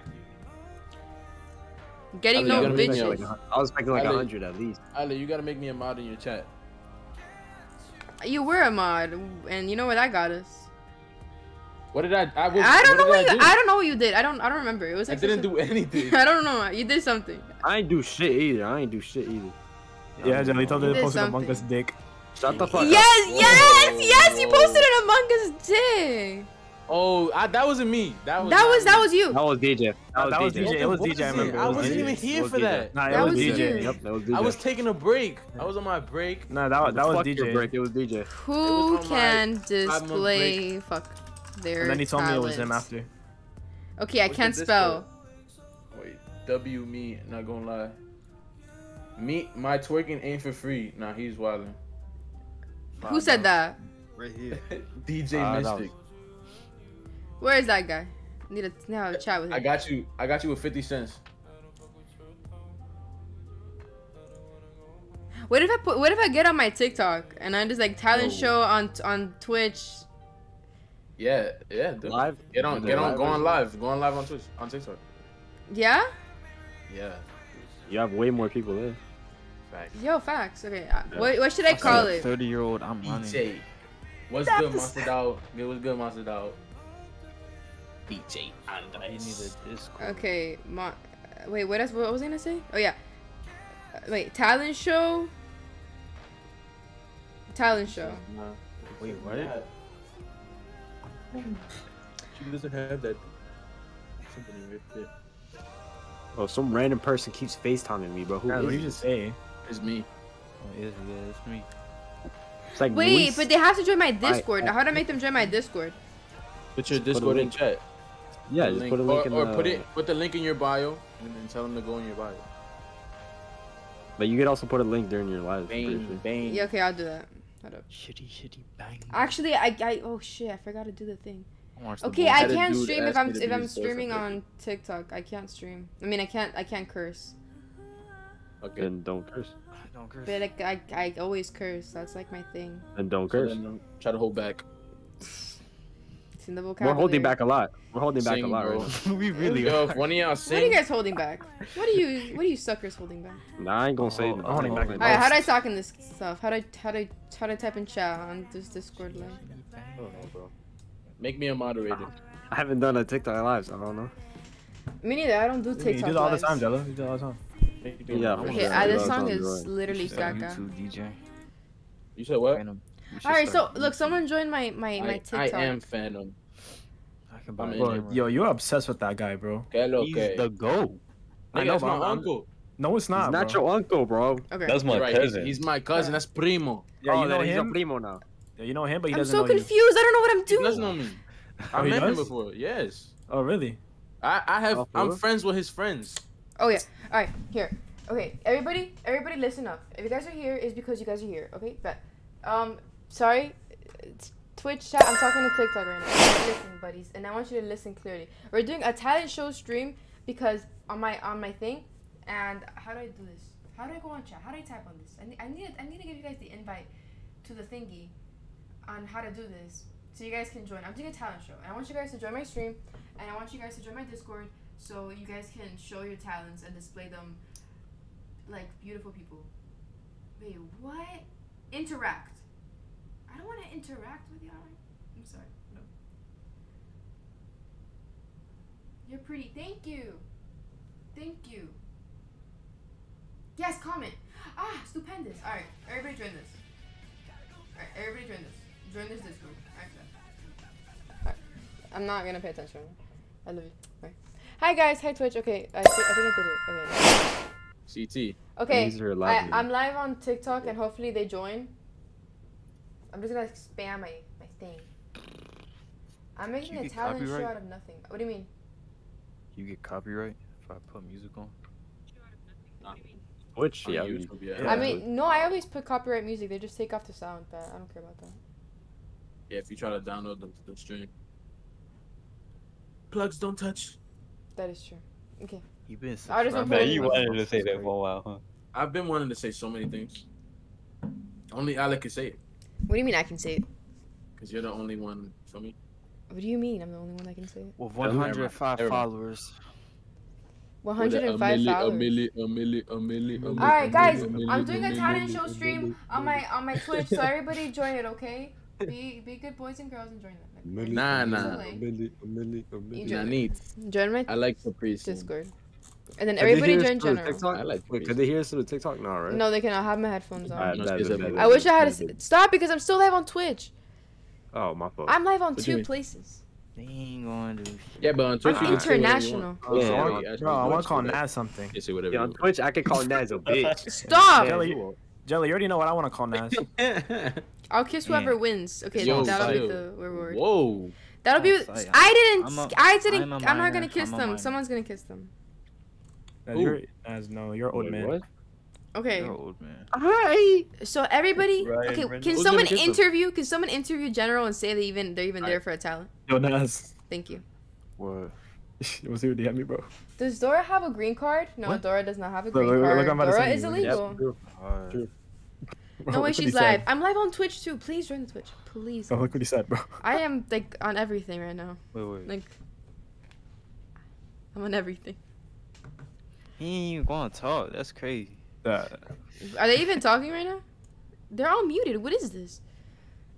Getting Ale, no you gotta make me, bitches. Like, a- I was expecting like a Ale. hundred at least. Ale, you gotta make me a mod in your chat. You were a mod, and you know where that got us. What did I? I, was, I don't know what what did you. I, do? I don't know what you did. I don't. I don't remember. It was I like didn't such do anything. a- I don't know. You did something. I ain't do shit either. I ain't do shit either. Yeah, Jelly told me You to did post Among something. Us dick. Shut the fuck Yes, up. yes, Whoa, yes. You whoa. posted an Among Us dick. Oh, I, that wasn't me. That was. That not was me. that was you. That was D J. That, That was was D J. D J. It was What D J. I was it? remember. I It was wasn't D J. even It here was for D J. that. Nah, it That was was D J. you. Yep, that was D J. I was taking a break. I was on my break. Nah, that, that was Fuck D your J. break. It was D J. Who on my can five-month display fuck their And then he told me it was him talents? after. Okay, I What's can't the spell. Wait, W me, not gonna lie. Me, my twerking ain't for free. Nah, he's wildin'. Who said that? Right here. D J Ah, that Mystic. Where is that guy? Need to now have a chat with him. I got you. I got you with fifty cents. What if I put? What if I get on my TikTok and I just like talent No. show on on Twitch? Yeah, yeah. dude. Live? Get on, Yeah, get on, live go on version. live. Go on live on Twitch, on TikTok. Yeah. Yeah. You have way more people there. Facts. Yo, facts. Okay. uh, What what should I call it? thirty year old, I'm running. D J. What's That good, was- Monster Dog? It was good, Monster Dog. D J I need Andres. a Discord. Okay, Mon- wait, what else? What was I gonna say? Oh yeah. Uh, wait, talent show. Talent show. Wait, what? She doesn't have that. Something right there. Oh, some random person keeps FaceTiming me, bro. Who God, what is did you it? just say? It's me. Oh, yes, yeah, it's me. It's like Wait, Luis. but they have to join my Discord. Now, how do I make them join my Discord? Put your Just put a Discord in link. chat. Yeah, The just link. put a link or, in or the... put it. Put the link in your bio, and then tell them to go in your bio. But you could also put a link during your live. I'm pretty Bang, sure. bang. Yeah, okay, I'll do that. Hold up. Shitty, shitty bang. Actually, I, I, oh shit, I forgot to do the thing. I watched the Okay, boy. I had a can't dude stream if ask I'm me to if do I'm this stuff streaming already. on TikTok. I can't stream. I mean, I can't I can't curse. Okay. And don't curse. Don't curse. But like, I I always curse. That's like my thing. And don't So curse. then, um, try to hold back. It's in the We're vocabulary. holding back a lot. We're holding back Sing, a lot bro. right now. we really Yo, are. if one of y'all What are sing. you guys holding back? What are you what are you suckers holding back? Nah, I ain't gonna say Oh, nothing. I'm holding back All right, how do I talk in this stuff? How do I how do I how do I type in chat on this Discord link? I don't know, bro. Make me a moderator. I haven't done a TikTok live, so I don't know. Me neither. I don't do You TikTok do it all the lives. time, Jello. You do it all the time. Make me a Yeah, moderator. Okay, Yeah, uh, this that song sounds is right. literally Start Gaga. YouTube D J. You said what? Phantom. We should All right, so start look, YouTube. someone joined my my my I, TikTok. I am Phantom. I can buy I'm a in Bro, camera. yo, you're obsessed with that guy, bro. Que lo He's que. the GOAT. I Nigga, know, that's but my I'm- I'm- uncle. No, it's not, He's not bro. your uncle, bro. Okay. That's my You're right. He's, cousin. he's my cousin. That's primo. Yeah, oh, you know then he's a him. primo now. Yeah, you know him, but he I'm doesn't so know you. confused. I don't know what I'm He does doing. know me. Oh, I he met him does? before. Yes. Oh, really? I, I have. Oh, for I'm real? friends with his friends. Oh yeah. All right. Here. Okay. Everybody. Everybody, listen up. If you guys are here, it's because you guys are here. Okay. But, um, sorry. It's Twitch chat. I'm talking to TikTok right now. Listen, buddies, and I want you to listen clearly. We're doing a talent show stream because on my on my thing, and how do I do this? How do I go on chat? How do I type on this? I need I need I need to give you guys the invite to the thingy on how to do this so you guys can join. I'm doing a talent show, and I want you guys to join my stream, and I want you guys to join my Discord so you guys can show your talents and display them like beautiful people. Wait, what? Interact. I don't want to interact with y'all. I'm sorry. No. You're pretty. Thank you. Thank you. Yes, comment. Ah, stupendous. All right, everybody join this. All right, everybody join this. Join this Discord. All right, All right. I'm not gonna pay attention. I love you. All right. Hi guys. Hi Twitch. Okay, I think I think I did it. Okay. C T. Okay. These are I, live. I'm live on TikTok and hopefully they join. I'm just gonna spam my, my thing. I'm making You a get talent show copyright? out of nothing. What do you mean? You get copyright if I put music on? Twitch, On yeah. YouTube, we- yeah. Yeah. I mean, no, I always put copyright music. They just take off the sound, but I don't care about that. Yeah, if you try to download the, the stream. Plugs don't touch. That is true. Okay. You been I just subscribed. don't put Man, you it- wanted to say that for a while, huh? I've been wanting to say so many things. Only Alec can say it. What do you mean I can say it? Because you're the only one for me. What do you mean I'm the only one that can say it? With Never mind, one hundred five never mind. followers. one hundred five a followers. milli, a milli, a milli, a milli, All right, a guys, milli, a I'm milli, doing a a milli, talent a show milli, stream a on my milli. on my Twitch, so everybody join it, okay? Be be good boys and girls and join it. Nah, nah. Easily. Nah, Join, neat. join my I like Caprice. Discord, and then Could they everybody hear us join through the general. TikTok? I like Wait, Caprice. could they hear us through the TikTok? No, right? No, they can. I'll have my headphones on. Alright, No, bet, it's bet, everywhere. bet. I wish I had a Bet, s- bet. stop because I'm still live on Twitch. Oh, my fault. I'm live on What do two you mean? places. They ain't gonna do shit. Yeah, but on Twitch I'm you can say whatever you international. want. Yeah, Yeah, I you want- actually Bro, I watch want to call whatever. Naz something. You can say whatever Yeah, you on want. Twitch, I can call Naz a bitch. Stop! Jelly, Jelly, you already know what I want to call Naz. I'll kiss whoever Yeah. wins. Okay, Yo, that'll be chill. the reward. Whoa. That'll be. Oh, sorry, I didn't. I'm a- I didn't. I'm a I'm not minor, gonna kiss I'm a them. minor. Someone's gonna kiss them. Naz, Who? you're, Naz, no, you're an old Wait, man. what? Okay. You're old, man. Hi. So everybody. Ryan Okay. Reynolds. Can Who's someone gonna kiss them? interview? Can someone interview General and say they even they're even there Alright. for a talent? Yo, Naz. Thank you. What? What's your D M me, bro? Does Dora have a green card? No, What? Dora does not have a Look, green look, look, card. I'm about to Dora send is you. illegal. True. Alright. True. Bro, No way look what he she's said. live. I'm live on Twitch too. Please join the Twitch. Please. Oh, look what he said, bro. I am like on everything right now. Wait, wait. Like I'm on everything. He ain't even gonna talk. That's crazy. Uh, Are they even talking right now? They're all muted. What is this?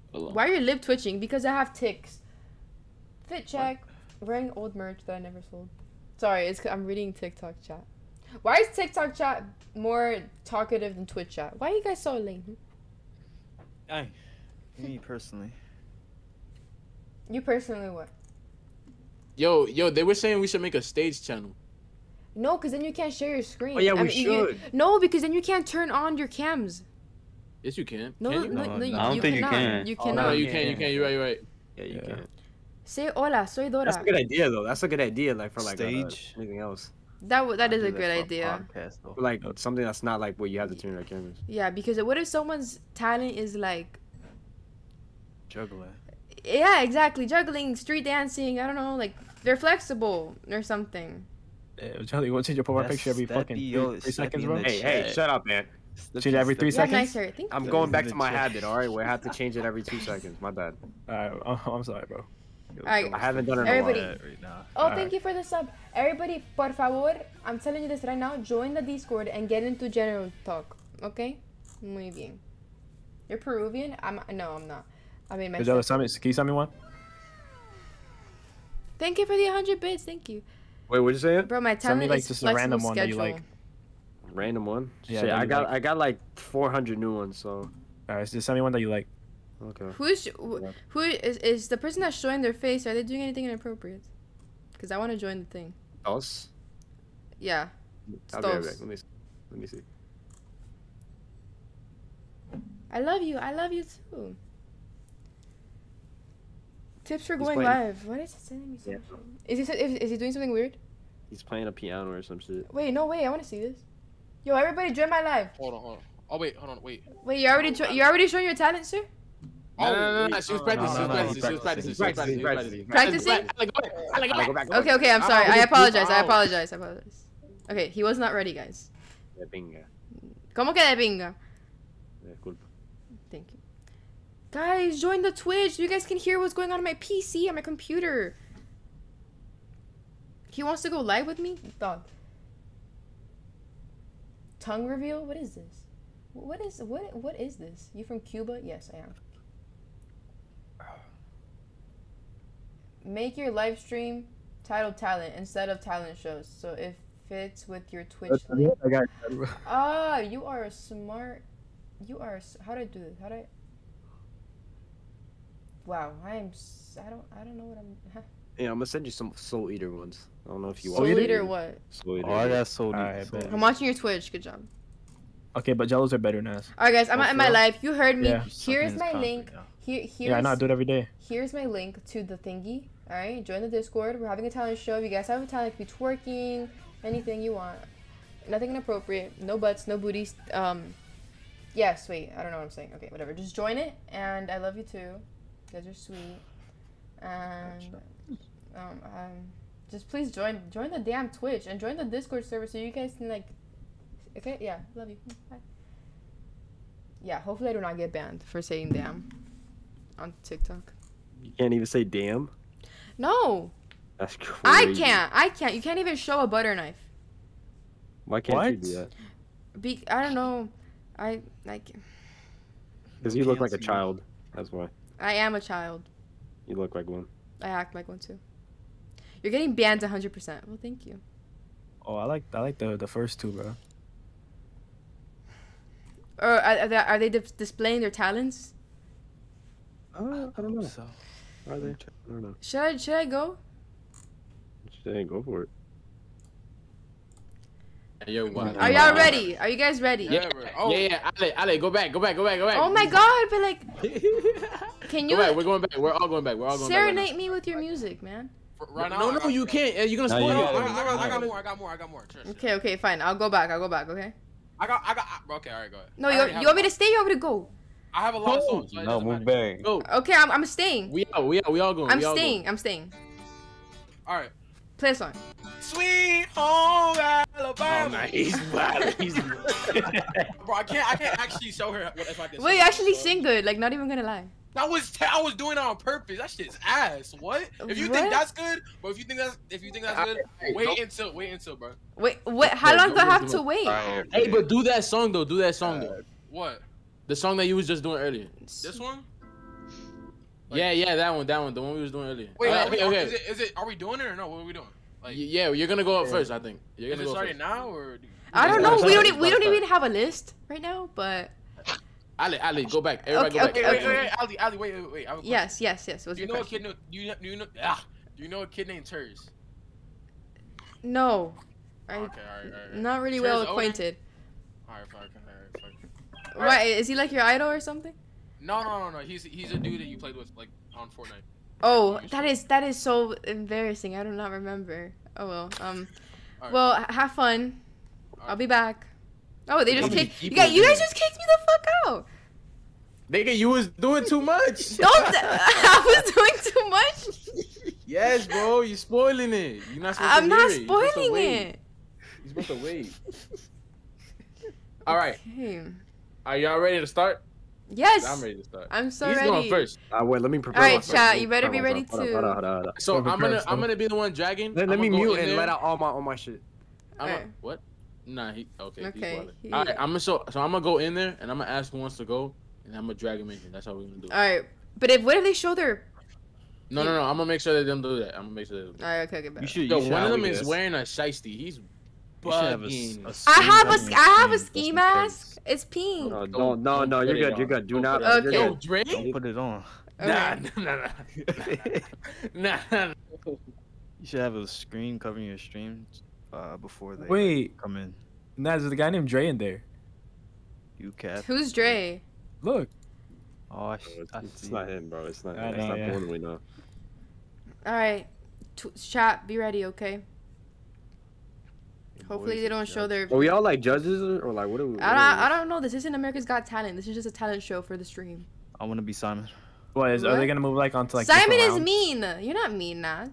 Why are your lip twitching? Because I have ticks. Fit check. Wearing old merch that I never sold. Sorry, it's 'cause I'm reading TikTok chat. Why is TikTok chat more talkative than Twitch chat? Why are you guys so lame? I, me personally. You personally what? Yo, yo, they were saying we should make a stage channel. No, because then you can't share your screen. Oh yeah, we I mean, you- should. no, because then you can't turn on your cams. Yes, you can. No, can no, you? no, No, no, you, I don't you think you cannot. can. You Oh, cannot. no, you can. You can. You're right. You're right. Yeah, you Yeah. can. Say hola, soy Dora. That's a good idea though. That's a good idea, like for like Stage. Uh, anything else. That w- that I'll is do a good for idea. podcast, though. For, like something that's not like where you have to turn your cameras. Yeah, because what if someone's talent is like, Juggling. yeah, exactly, juggling, street dancing. I don't know, like they're flexible or something. Yeah, Charlie, we'll change your profile That's picture every fucking steppy, three, yo, three steppy seconds, in bro. the Hey, hey, chat. shut up, man. Change it every three You have seconds. nice hair. Thank I'm you. going in back the to my chat. habit. All right, we have to change it every two seconds. My bad. Alright, oh, I'm sorry, bro. Alright. I haven't done it in a Everybody. while. Right now. Oh, Alright. thank you for the sub. Everybody, por favor, I'm telling you this right now. Join the Discord and get into general talk. Okay? Muy bien. You're Peruvian? I'm no, I'm not. I mean, my. Could you send me, can you send me one? Thank you for the one hundred bits. Thank you, Wait, what'd you say? bro. My Send talent me, like, is just a flexible random one that you schedule. like. Random one. Yeah, Shit, that I you got like. I got like four hundred new ones. So Alright, just send me one that you like. okay. Who's wh- who is is the person that's showing their face? Are they doing anything inappropriate? Because I want to join the thing. Us. Yeah. I'll be right Stos. back. Let me let me see. I love you. I love you too. Tips for He's going playing- live. What is it sending me? So Yeah. much? Is he is, is he doing something weird? He's playing a piano or some shit. Wait, no way. I want to see this. Yo, everybody, join my live. Hold on, hold on. Oh wait, hold on, wait. Wait, you already jo- you already showing your talent, sir? Oh, no, no, no, no, wait. she was No, practicing. no, no, She was practicing. She was practicing. She was practicing. Practicing? I like, go back. I like, go Alright, go back. back. Go Okay, back. okay. I'm Ah, sorry. I okay, apologize. I ow. apologize. I apologize. Okay, he was not ready, guys. Yeah, binga. ¿Cómo que de pinga? Yeah, cool. Thank you. Guys, join the Twitch. You guys can hear what's going on on my P C, on my computer. He wants to go live with me? Dog. Tongue reveal? What is this? What is what what is this? You from Cuba? Yes, I am. Make your live stream titled talent instead of talent shows. So it fits with your Twitch link. I got Ah, you are a smart. You are. a s- How do I do this? How do I? Wow, I am. s- I don't. I don't know what I'm. Yeah, I'm gonna send you some Soul Eater ones. I don't know if you Soul watch it. Eater what? Soul Eater. Oh, I got sold. Alright, sold. bet. I'm watching your Twitch. Good job. Okay, but Jellos are better than us. All right, guys. I'm Oh, at for my real? live. You heard me. Yeah. Here's Sucking my his cock link. right now. Here. Here's. Yeah, I know, I do it every day. Here's my link to the thingy. All right, join the Discord. We're having a talent show. If you guys have a talent, it could be twerking, anything you want. Nothing inappropriate. No butts. No booties. Um. Yes. Wait. I don't know what I'm saying. Okay. Whatever. Just join it. And I love you too. You guys are sweet. And um, um, just please join join the damn Twitch and join the Discord server so you guys can like. Okay. Yeah. Love you. Bye. Yeah. Hopefully I do not get banned for saying damn on TikTok. You can't even say damn. No. That's crazy. I can't. I can't. You can't even show a butter knife. Why can't you What? do that? Be. I don't know. I like. Because you look like a Can't see. child. That's why. I am a child. You look like one. I act like one too. You're getting banned one hundred percent. Well, thank you. Oh, I like I like the the first two, bro. Or are, are they, are they dis- displaying their talents? Uh, I don't know. So, Are they? I don't know. Should I should I go? Hey, go for it. Hey, yo, what? Are y'all ready? Are you guys ready? Yeah, bro. Oh. Yeah, yeah. Ale, Ale, go back, go back, go back, go back. Oh my god! But like, can you Go back. We're going back. We're all going back. We're all going serenade me with your music, man? back. Right now. No, no, you can't. Uh, You're gonna No, spoil you it. gotta- I got- I got- I I got got more. more. I got more. I got more. Sure, sure. Okay, okay, fine. I'll go back. I'll go back. Okay. I got. I got. I- Okay, all right, go ahead. No, I you already you have want me a to stay or you want me to go? lot- I have a lot of Go. songs. So it no, doesn't move matter. back. Go. Okay, I'm I'm staying. We out. We out. We all going. I'm we all staying. Going. I'm staying. All right. Play a song. Sweet home Alabama. Oh, nice. Wow, he's- Bro, I can't. I can't actually show her what if I can. Wait, sing, you actually bro. sing good. Like, not even gonna lie. That was. T- I was doing it on purpose. That shit's ass. What? If you What? think that's good, but if you think that's if you think that's good, Hey, wait don't- until wait until, bro. Wait, wait. How long do I have to wait? Hey, but do that song though. Do that song though. What? The song that you was just doing earlier. This one? Like, yeah, yeah, that one, that one, the one we was doing earlier. Wait, Uh, are we, okay, are- okay. Is it, is it? Are we doing it or no? What are we doing? Like, Y- yeah, you're gonna go up first, I think. You're is gonna it go starting first. now or? do- I don't Yeah, know. it's We not- don't. it's e- We not don't start. even have a list right now. But Ali, Ali, go back. Everybody Okay, go back. okay, Wait, wait, okay. wait, Ali, Ali, wait, wait, wait. I have a question. yes, yes, yes. What's Do you your know a question? kid? No, do you do you know? Ah, do you know a kid named Turs? No, I, Okay, all right, all right. not really Turs well older? acquainted. All right, fuck, all right, fuck. Why Alright. is he like your idol or something? No, no, no, no. He's he's a dude that you played with like on Fortnite. Oh, You that should- is that is so embarrassing. I do not remember. Oh well. Um. Alright. Well, h- have fun. I'll be back. Oh, they How just many kicked. You people guys, you is guys there? just kicked me the fuck out. Nigga, you was doing too much. Don't. I was doing too much. Yes, bro, you spoiling it. You're not supposed I'm to not hear it. You're supposed to spoiling wait. it. You're supposed to wait. All right, Okay. are y'all ready to start? Yes. I'm ready to start. I'm so He's ready. going first. Uh, wait, let me prepare. All right, myself. chat, Let me you better prepare be ready myself. Hold too. on, hold on, hold on, hold on. So Go I'm prepare gonna yourself. I'm gonna be the one dragging. Let, let I'ma me go mute in and there. let out all my all my shit. I'm Alright. a, what? Nah, he okay. Okay, He's he- All right, I'm gonna so so I'm gonna go in there and I'm gonna ask who wants to go and I'm gonna drag him in here. That's how we're gonna do it. All right. But if what if they show their? No, no, no. I'm gonna make sure they don't do that. I'm gonna make sure they don't do All that. right. Okay. Okay. You Better. should. Yo, you should one of have them a- is wearing a shiesty. He's you should have a s- bugging. a I screen have a on sk- your I have a screen ski just in mask. case. It's pink. No, Don't- don't, no, don't no, put you're it good, on. you're good. Do Don't not. put it on. Okay. You're Yo, good. Drake? Don't put it on. Nah, Okay. nah, nah, nah, nah. You should have a screen covering your streams uh, before they Wait, come in. nah, there's a guy named Dre in there. You cap. Who's Dre? Look. Oh, I, Bro, sh- It's, I it's see. not him, bro. It's not. I It's know, not yeah. Born we know. All right. T- chat, be ready, okay? Your Hopefully boys they are don't show judge. their. Are we all like judges or or, like what are we? I what don't. are I don't know. This isn't America's Got Talent. This is just a talent show for the stream. I want to be Simon. What is? Are What? they gonna move like onto like? Simon different is rounds? mean. You're not mean, Nas.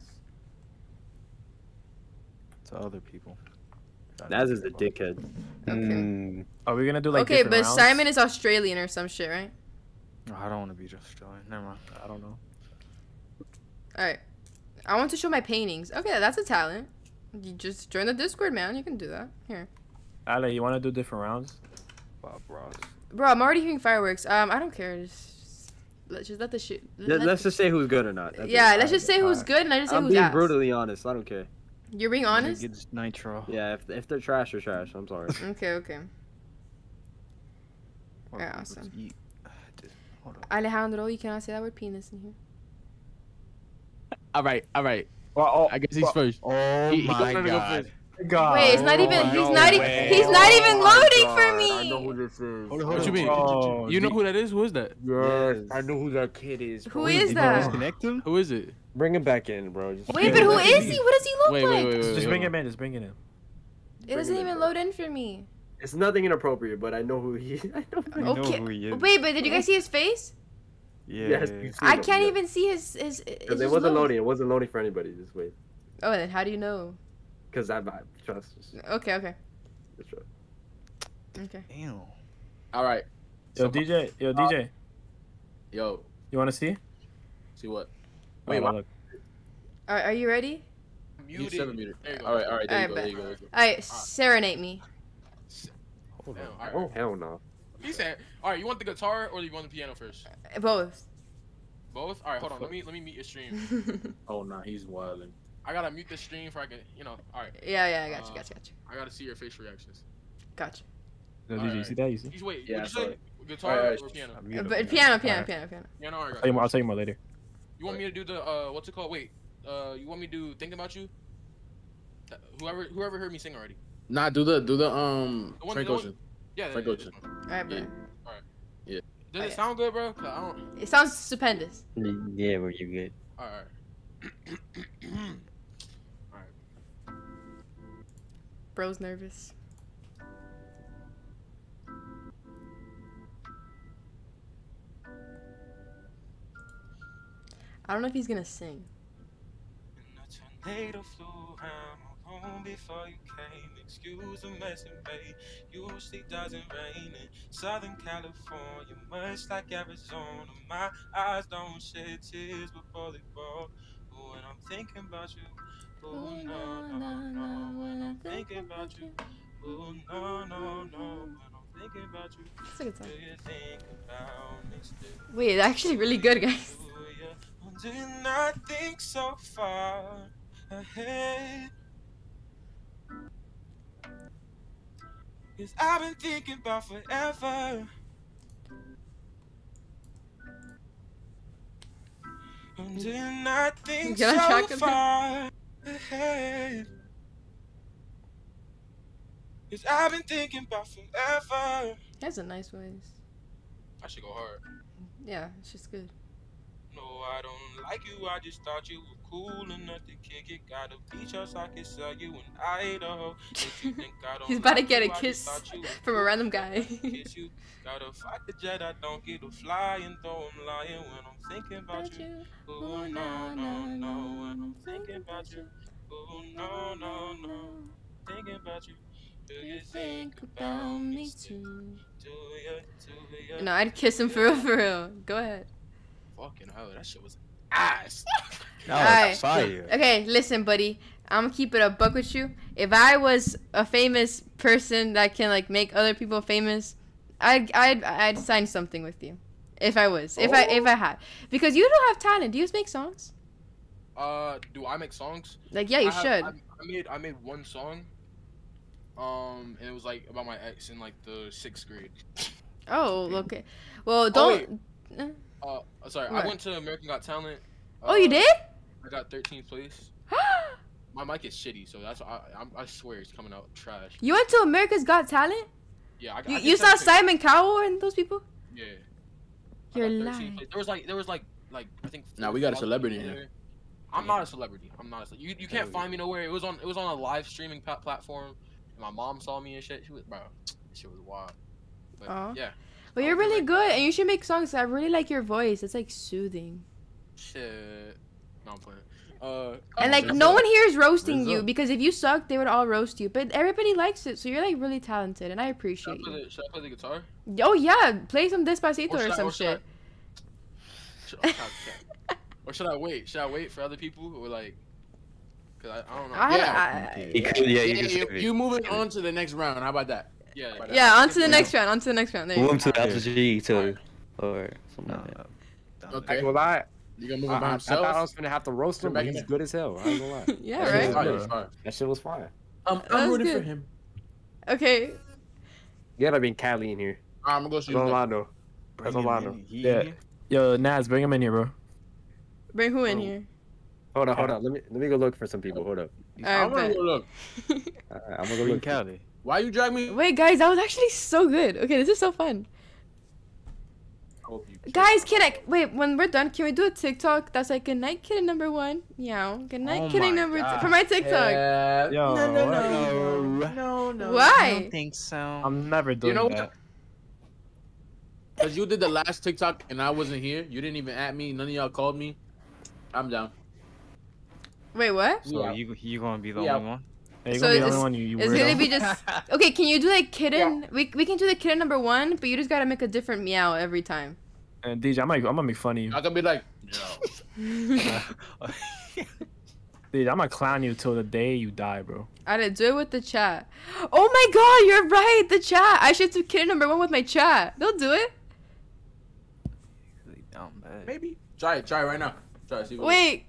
To other people. we? Naz is a dickhead. Okay. Mm, Are we gonna do like? Okay, different but rounds? Simon is Australian or some shit, right? No, I don't want to be just Australian. Never mind. I don't know. All right. I want to show my paintings. Okay, that's a talent. You just join the Discord, man. You can do that. Here, Ale, you wanna do different rounds? Bob Ross. bro. I'm already hearing fireworks. Um, I don't care. Just, let's just let the shit. let, let- let's just say who's good or not. That's yeah, it. let's just say who's alright. good and I just say I'm who's being ass. brutally honest. I don't care. You're being honest. Get this nitro. Yeah, if if they're trash, they're trash. I'm sorry. Okay, okay. Or Yeah, let's awesome. eat. Dude, hold up. Alejandro, you cannot say that word penis in here. All right, all right. Well, oh, I guess he's first. Oh He- he my gonna go god. first. God. Wait, it's not Oh, even. He's no not. E- way. he's not even Oh my loading God, for I know who me. this is. Hold on, What hold you on. mean? Oh, You know the- who that is? Who is that? Yes, I know who that kid is. Who bro. is He's- Did that? you disconnect him? Who is it? Bring him back in, bro. Just Wait, but who is he? What does he look Wait, like? wait, wait, wait. Just wait, bring wait. him in. Just bring him in. It doesn't Bring him even in, bro. load in for me. It's nothing inappropriate, but I know who he. I know who We he know Okay. who he is. Wait, but did you guys see his face? Yeah. Yes, you've seen I him, can't yeah. even see his his. It, Because it just wasn't loads. loading. It wasn't loading for anybody. Just wait. Oh, then how do you know? Because I, I trust. Just, Okay, okay, just trust. okay. Damn. All right. Yo, So- D J. Yo, D J. Yo, You wanna see? see what? Wait, Wait, what? look. Are, are you ready? You Muted. seven muted. There you go. All right, all right. There you Alright, go. bet. There you go. There you go. All right, serenade me. Hold Damn, on. alright. Oh hell no. He said, "All right, you want the guitar or you want the piano first? Both. Both. All right, hold on. Let me let me mute your stream. Oh nah, he's wilding. I gotta mute the stream for I can, you know. All right, yeah, yeah, I got you, Uh, got you, got you, I gotta see your facial reactions. got Yo, D J, you Alright. see that? You see? He's wait. Yeah, What'd I you saw say? Guitar Alright, or alright. piano? I'm you. muted Uh, but him. piano, piano, Alright. piano, piano. Piano. All right, I'll tell you got more, you. I'll tell you more later. You want me to do the uh, what's it called? Wait, uh, you want me to do "Thinking About You"? Uh, Whoever whoever heard me sing already. Nah, do the do the um The one- Frank the one- Ocean. Yeah, Frank yeah, Ocean. this one. All right, bro. Yeah. Does Oh, it yeah. sound good, bro? Cause I don't. It sounds stupendous. Yeah, were you good? All right. All right. Bro's nervous. I don't know if he's gonna sing. And a tornado flew around my room before you came. Excuse the mess it made. Usually doesn't rain in Southern California, much like Arizona. My eyes don't shed tears before they fall. But when I'm thinking about you, oh no, no, no. When I'm thinking about you, oh no, no, no. When I'm thinking about you, That's a good do song. you think about me still? Wait, it's actually really good, guys. Do you Do you not think so far ahead? Cause I've been thinking about forever. And do you not think Can I so track him? far ahead? Cause I've been thinking about forever. He has a nice voice. I should go hard. Yeah, it's just good. No, I don't like you. I just thought you were cool enough to kick it. Got a beach house I can sell you in Idaho. If you think I don't He's about to like get a you, I just kiss thought you were from a cool random enough guy. to kiss you. Gotta fight the jet. I don't get to fly, and though I'm lying when I'm thinking about you. Oh no no no, when I'm thinking about you. Oh no no no, thinking about you. Do you think about me too? Do you? Do you? No, I'd kiss him for real, for real. Go ahead. Fucking hell, that shit was ass. That Alright. was fire. Okay, listen, buddy. I'm gonna keep it a buck with you. If I was a famous person that can like make other people famous, I'd I'd I'd sign something with you. If I was, if I if I had, because you don't have talent. Do you just make songs? Uh, do I make songs? Like, yeah, you I have- should. I, I made I made one song. Um, and it was like about my ex in like the sixth grade. Oh, okay. Well, don't. Uh, uh, sorry, What? I went to American Got Talent. Oh, you Uh, did? I got thirteenth place. My mic is shitty, so that's I I'm, I swear it's coming out trash. You went to America's Got Talent? Yeah, I got. You, I you did saw send pic- Simon Cowell and those people? Yeah. I You're got thirteenth lying. place. There was like there was like like I think. Nah, we four got a other celebrity people in there. I'm not a celebrity. I'm not a celebrity. You you can't Hell find me nowhere. It was on it was on a live streaming pa- platform. And my mom saw me and shit. She was bro. That shit was wild. But Aw. yeah. Well, I you're was really like- good, and you should make songs. I really like your voice. It's like soothing. Shit. No, I'm playing. Uh. And oh, like there's no a- one here is roasting There's you a- because if you suck, they would all roast you. But everybody likes it, so you're like really talented, and I Should I appreciate play you. the, should I play the guitar? Oh yeah, play some Despacito Or or, should I- some or should I- shit. Should, oh, God, okay. Or should I wait? Should I wait for other people or like? Cause I, I don't know. I, Yeah. I- You could, yeah, you Yeah, could you, save it. you moving on to the next round. How about that? yeah. But, yeah, on to the Yeah. next round. On to the next round. There you Move go. him to the Okay. L G to or something No, like that. no, Okay. I ain't gonna lie. You gonna move I, him by I, I himself? thought I was gonna have to roast him, Come but back he's in. good as hell. I ain't gonna lie. Yeah, That shit was right. fire, Yeah. it's fire. That shit was fire. Um, That's I'm rooting good. for him. Okay. You gotta be Cali in here. Alright, I'm gonna go shoot That's all him. I know. That's all I know. Yeah. Yo, Naz, bring him in here, bro. Bring who in Oh. here? Hold on, hold on. Let me let me go look for some people. Hold up. All I'm right, gonna bet. go look. All right, I'm gonna go Green look. Cali. Why you drag me? Wait, guys, that was actually so good. Okay, this is so fun. I hope you- Guys, can I wait? When we're done, can we do a TikTok that's like "Good night, kitten number one"? Meow. Good night, Oh kitty my number two God. for my TikTok. Yeah. Yo, no, no, no, what? no, no. Why? think so. I'm never doing know that. what? Cause you did the last TikTok and I wasn't here. You didn't even at me. None of y'all called me. I'm down. Wait, what? So Yeah. you you gonna be the Yeah. only one? Hey, you're So gonna be the it's- only one, you, you It's weirdo. gonna be just okay. Can you do like kitten? We we can do the kitten number one, but you just gotta make a different meow every time. And D J, I might, I'm gonna make fun of you. I can be like, D J, I'm gonna clown you till the day you die, bro. I did do it with the chat. Oh my god, you're right. The chat. I should do kitten number one with my chat. They'll do it. Really dumb, bad. maybe. Try it. Try it right now. Try it. See what Wait.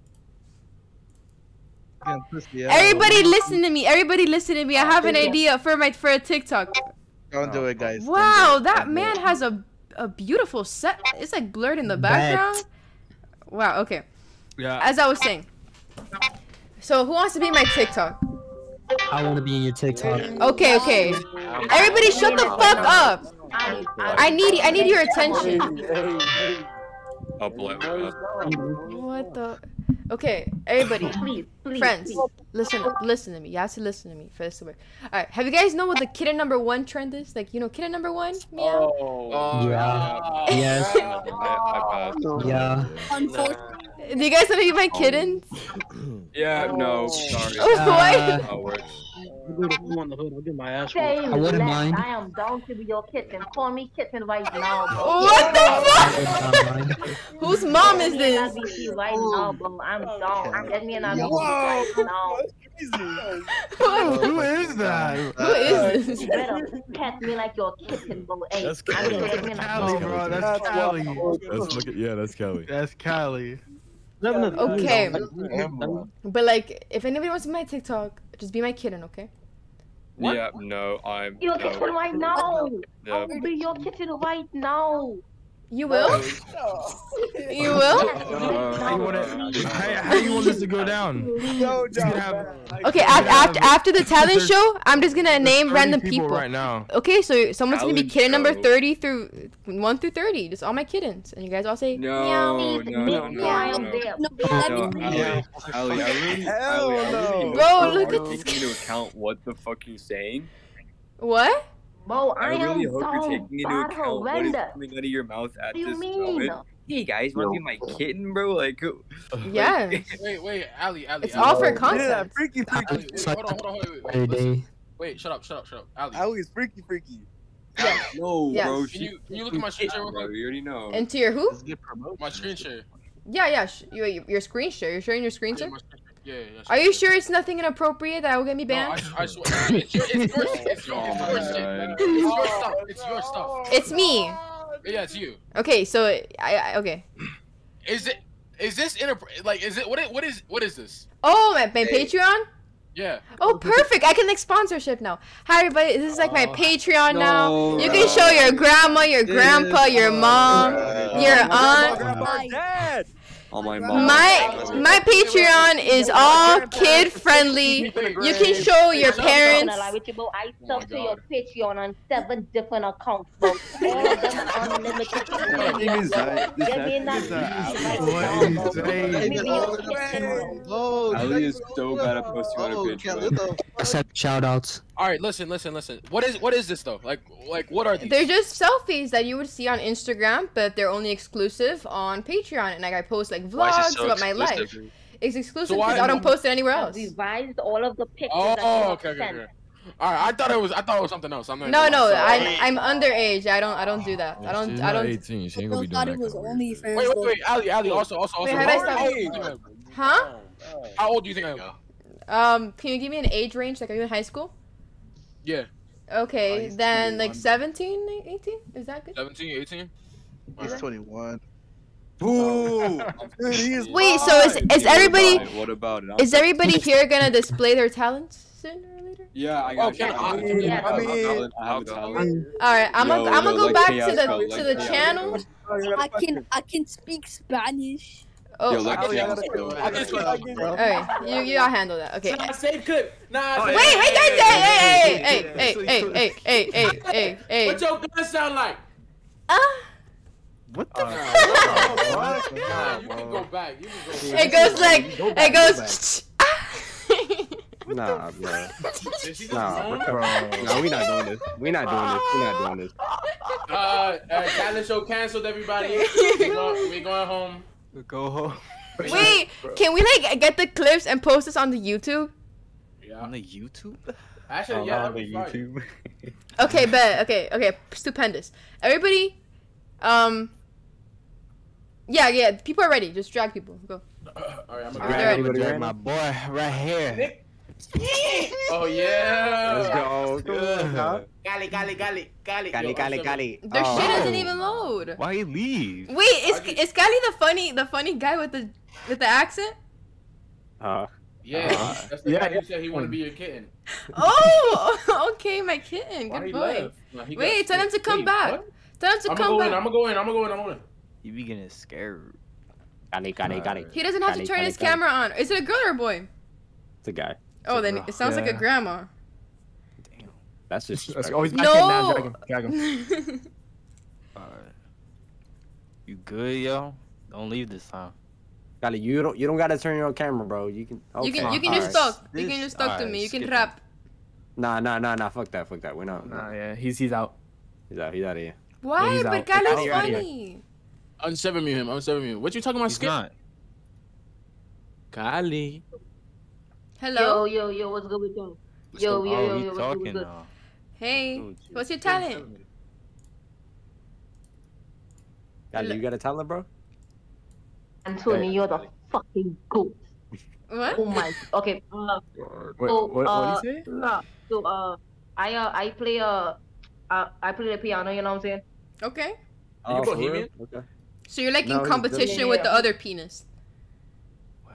Everybody listen to me. Everybody listen to me. I have an idea for my for a TikTok. Don't do it, guys. Don't Wow, do it. that Don't do man it. has a a beautiful set. It's like blurred in the background. Wow. Okay. Yeah. As I was saying. So who wants to be my TikTok? I want to be in your TikTok. Okay. Okay. Everybody, shut the fuck up. I need I need your attention. What the? Okay, everybody, Please, please, friends, please. listen, listen to me. You have to listen to me for this to work. All right, have you guys know what the kitten number one trend is? Like, you know, kitten number one? Meow. Oh, Yeah. Yes. Yeah. Unfortunately, Do you guys want to be my kittens? Yeah, no, sorry. Why? That works. say I wouldn't relax. mind. I am down to be your kitten. Call me kitten right now, bro. What the fuck? Whose mom is Let me and this? I be you right now, bro. I'm down. Let me and I be you right now. Who is that? Who is this? You better pet me like your kitten, bro. Hey, That's I Cali. mean, let me and I Cali, be bro. That's Cali. That's fucking, yeah, that's Kelly. That's Cali. Okay. But like, if anybody wants to be my TikTok, just be my kitten, okay? What? Yeah, no, I'm. Your no. kitchen right now. Yeah. I will be your kitchen right now. You will? You will? Uh, how, you want it, how, how you want this to go down? No, Okay, after, after after the talent show, I'm just gonna name random people, people. right now. Okay, so someone's gonna be Talent kitten number show. thirty through one through thirty. Just all my kittens, and you guys all say No, meow. no, no, no, I am no. there. No, Ali, Ali, I really, Ali, I really Bro, hope look you're at this taking into account what the fuck you're saying. What? Bro, I, I really am hope you're so taking into bad account what is horrendous. coming out of your mouth at What do you this mean? moment. Hey guys, wanna be my kitten, bro? Like, who- Yeah. Wait, wait, Ali, Ali. It's Ali. all for Wait, content. freaky, Ali, freaky. wait, hold on, hold on, wait, wait, wait. Every Listen. day. Wait, shut up, shut up, shut up. Ali. Ali is freaky, freaky. Yes. No, Yes. bro. Can you, can you look at my screen share real bro, quick? you already know. Into your who? My screen share. Yeah, yeah. Sh you, you- your screen share. You're sharing your screen Yeah, share. my screen share. Yeah, yeah, yeah. Are you sure it's nothing inappropriate that will get me No, I, banned? I swear. It's your, it's your, it's your, it's your shit. It's your stuff. It's your stuff. It's me. Yeah, it's you. Okay, so I, I okay. Is it? Is this inappro- like? Is it? What? Is, what is? What is this? Oh, my, my Hey. Patreon. Yeah. Oh, perfect! I can like sponsorship now. Hi, everybody. This is like my Patreon now. You can show your grandma, your grandpa, your mom, your aunt. Oh my mom. My my Patreon is all kid friendly. You can show your parents. I sub to your Patreon on seven different accounts, bro. All of them unlimited. Give me that. Ali is so bad at posting on a picture. Accept shout outs. All right, listen, listen, listen. What is? What is this though? Like, like what are these? They're just selfies that you would see on Instagram, but they're only exclusive on Patreon. And like I post like vlogs about my life. It's exclusive So why- because I don't post it anywhere else. Revised all of the pictures Oh, that you okay, okay, sent. okay. All right, I thought it was. I thought it was something else. I'm not. No, gonna no, lie. I'm I'm underage. I don't I don't do that. I don't She's I not don't. eighteen. She ain't gonna be doing thought that. it was kind of only weird fans. Wait, wait, wait, Ali, Ali. Also, also, also. Wait, how do I how stop? old do you think I am? Huh? How old do you think I am? Um, can you give me an age range? Like, are you in high school? Yeah. Okay, then like seventeen, eighteen? Is that good? seventeen, eighteen? He's twenty-one. Boo! Wait, so is is everybody What about it? is everybody here gonna display their talents sooner or later? Yeah, I got Okay, you. I- I yeah, have I a mean- talent, I have a talent. All right, I'm gonna Yo, I'm gonna yo, go like back chaos to the code, to like the chaos channel. I can I can speak Spanish. Oh, Yo, like okay. chaos code. I just All right, you you gotta handle that. Okay. Nah, safe clip. Nah. Wait, safe- wait, guys! Hey, hey, hey, hey, hey, hey, hey, hey, hey, hey. What your gun sound like? Ah. What the? Nah, you can go back. You can go back. It goes like it goes. Nah, bro. Did she just Nah, run? bro. No, we not doing this. We not doing this. We not doing this. Uh, uh, talent show canceled, everybody. We going, we going home. Go home. Wait, can we like get the clips and post this on the YouTube? Yeah. On the YouTube? Actually, Oh, yeah, on that'd be the fine. YouTube. Okay, bet. Okay, okay. Stupendous. Everybody, um. Yeah, yeah. People are ready. Just drag people. Go. All right, I'm Alright, gonna alright. I'm drag my boy right here. Oh yeah. Let's go. Come on, huh? Gali, gali, gali, gali. Cali, Yo, cali, I'm cali. Their Oh. shit doesn't even load. Why you leave? Wait, is is Scally the funny the funny guy with the with the accent? Uh, Yeah, Uh, that's the yeah, guy who said he want to be your kitten. Oh, okay, my kitten. Why Good he boy. left? Nah, he got Wait, tell him scared. to come Wait, back. what? Tell him to I'm come gonna go in. back. I'm gonna go in. I'm gonna go in. I'm gonna go in. You be getting scared. cali, cali, cali. He doesn't have to Cali, turn cali, his cali. camera on. Is it a girl or a boy? It's a guy. Oh, then it sounds like a Yeah. grandma. That's just. Let's go. Oh, he's back in now. No. Drag him. Drag him. Alright. You good, yo? Don't leave this time. Cali, you don't. You don't gotta turn your camera, bro. You can. Okay. You can you can alright. just talk. You This- can just talk to alright, me. You can skip rap. Nah, nah, nah, nah. Fuck that. Fuck that. We're not. Nah, yeah, he's he's out. He's out. He's out of here. Why? he's But out. Cali's Outta here, outta here. funny. Unseven me him. Unseven me him. What you talking about? He's Skip? not. Kali. Hello. Yo, yo, yo, what's good with you? What's Yo, the- yo, oh, yo, he yo, what's good, talking what's good? now. Hey, what's your talent? Cali, you got a talent, bro? Anthony, you're the fucking goat. What? Oh my. Okay. Uh, Wait, so, what uh, what do you say? nah, so uh, I uh, I play uh, uh, I play the piano. You know what I'm saying? Okay. Are you Oh, for Bohemian? real? Okay. So you're like No, in he's competition doing- with the other penis.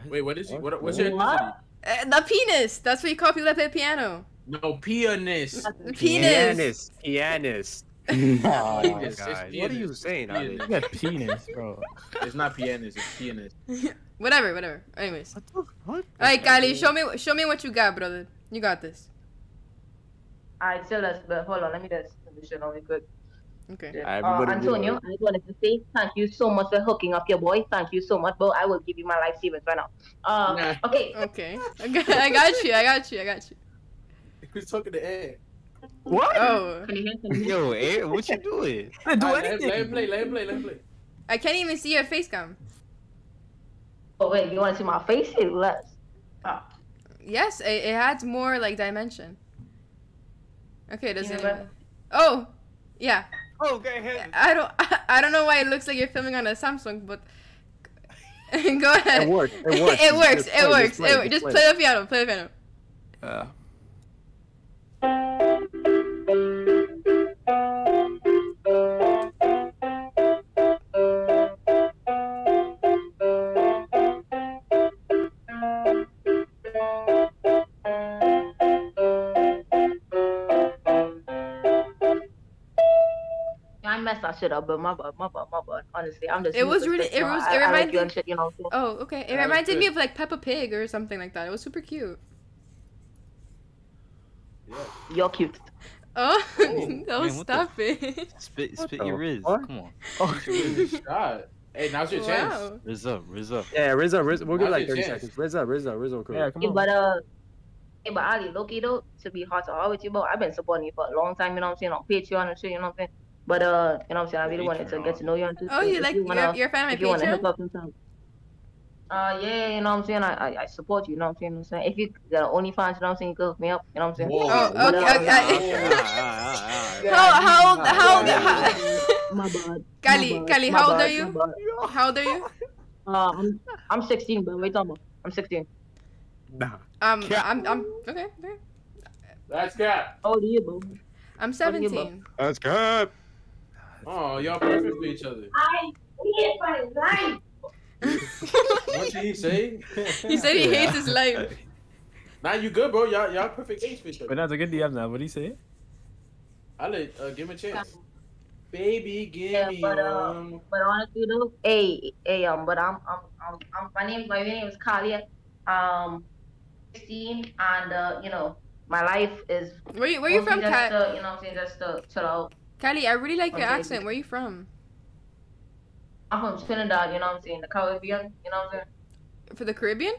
Wait, what is he? What, what's your ethnicity? Uh, the penis. That's what you call people that play piano. No, pianist. The penis. Pianist. Pianist. Oh, Pianist. God. What are you saying? Pianist. You got penis, bro. It's not pianist. It's pianist. Whatever, whatever. Anyways. What? All right, Kylie, show me, show me what you got, brother. You got this. Alright, so let's, but hold on, let me just finish it really quick. Okay. Uh, Antonio, I just wanted to say thank you so much for hooking up your boy. Thank you so much, bro. I will give you my life savings right now. Uh, Nah. okay. Okay. I got, I got you. I got you. I got you. Who's talking to Ed? What? Oh. Can you hear me? Yo, Aaron, what you doing? I didn't do Alright, anything. Let him play. Let him play. Let him play. I can't even see your face cam. Oh wait, you want to see my face? Hey, let's. Uh, Yes, it, it adds more like dimension. Okay, does You it? know what? Oh, yeah. Oh, go ahead. I don't. I don't know why it looks like you're filming on a Samsung, but go ahead. It works. It works. it works. Just It play, works. just play, It works. just Just play. play the piano. Play the piano. Uh, I messed that shit up, but my bad, my bad, my bad. Honestly, I'm just. It was really. It was. It I, I like reminded. you and shit, you know. So. Oh, okay. It Yeah, that's reminded me good. of like Peppa Pig or something like that. It was super cute. You're cute. Oh, oh, man, what stop it. Spit, spit the your Riz. fuck? Come on. Oh, God. Hey, now's your chance. Wow. Riz up, Riz up. yeah, Rizzo, Rizzo. We'll give Now's like your thirty chance. seconds. Rizzo, Rizzo, Rizzo, cool. yeah, come Yeah, on. but uh, yeah, but Ali, Loki though, to be hard to hard with you, bro. I've been supporting you for a long time. You know what I'm saying? On Patreon and shit. You know what I'm saying? But uh, you know what I'm saying? I really wanted to get to know you and too. Oh, so you if like? you wanna, You're, you're a fan if of you my wanna hook Patreon? up sometime. Uh, yeah, you know what I'm saying? I, I, I support you, you know what I'm saying? You know what I'm saying? If you got OnlyFans, you know what I'm saying? You can hook me up, you know what I'm saying? Whoa. Oh, But, okay. uh, okay. Whoa. How how old? How old? Yeah. How, My bad. Kali, My bad, Kali, my how old bad, are you? my bad. How old are you? Uh, I'm I'm sixteen, but wait, talking about? I'm sixteen. Nah. Um, I'm I'm okay. okay. That's cap. How old are you, bro? I'm What are you, bro? seventeen. That's good. Oh, y'all perfect for each other. I hate my life. What did he say? He said he hates his life. Nah, you good, bro. Y'all, y'all perfect age for each But other. that's a good D M now. What do you say? I'll let, uh, give him a chance. Baby, give Yeah, me but uh, um. but honestly though, hey, hey, um, but I'm, I'm, I'm, I'm my name, my name is Kalia, um, sixteen, and uh, you know, my life is. Where you Where you mostly from, just Ka- to, you know what I'm saying, just to chill out. Kali? I really like your Okay. accent. Where you from? I'm from Trinidad, you know what I'm saying, the Caribbean, you know what I'm saying. For the Caribbean?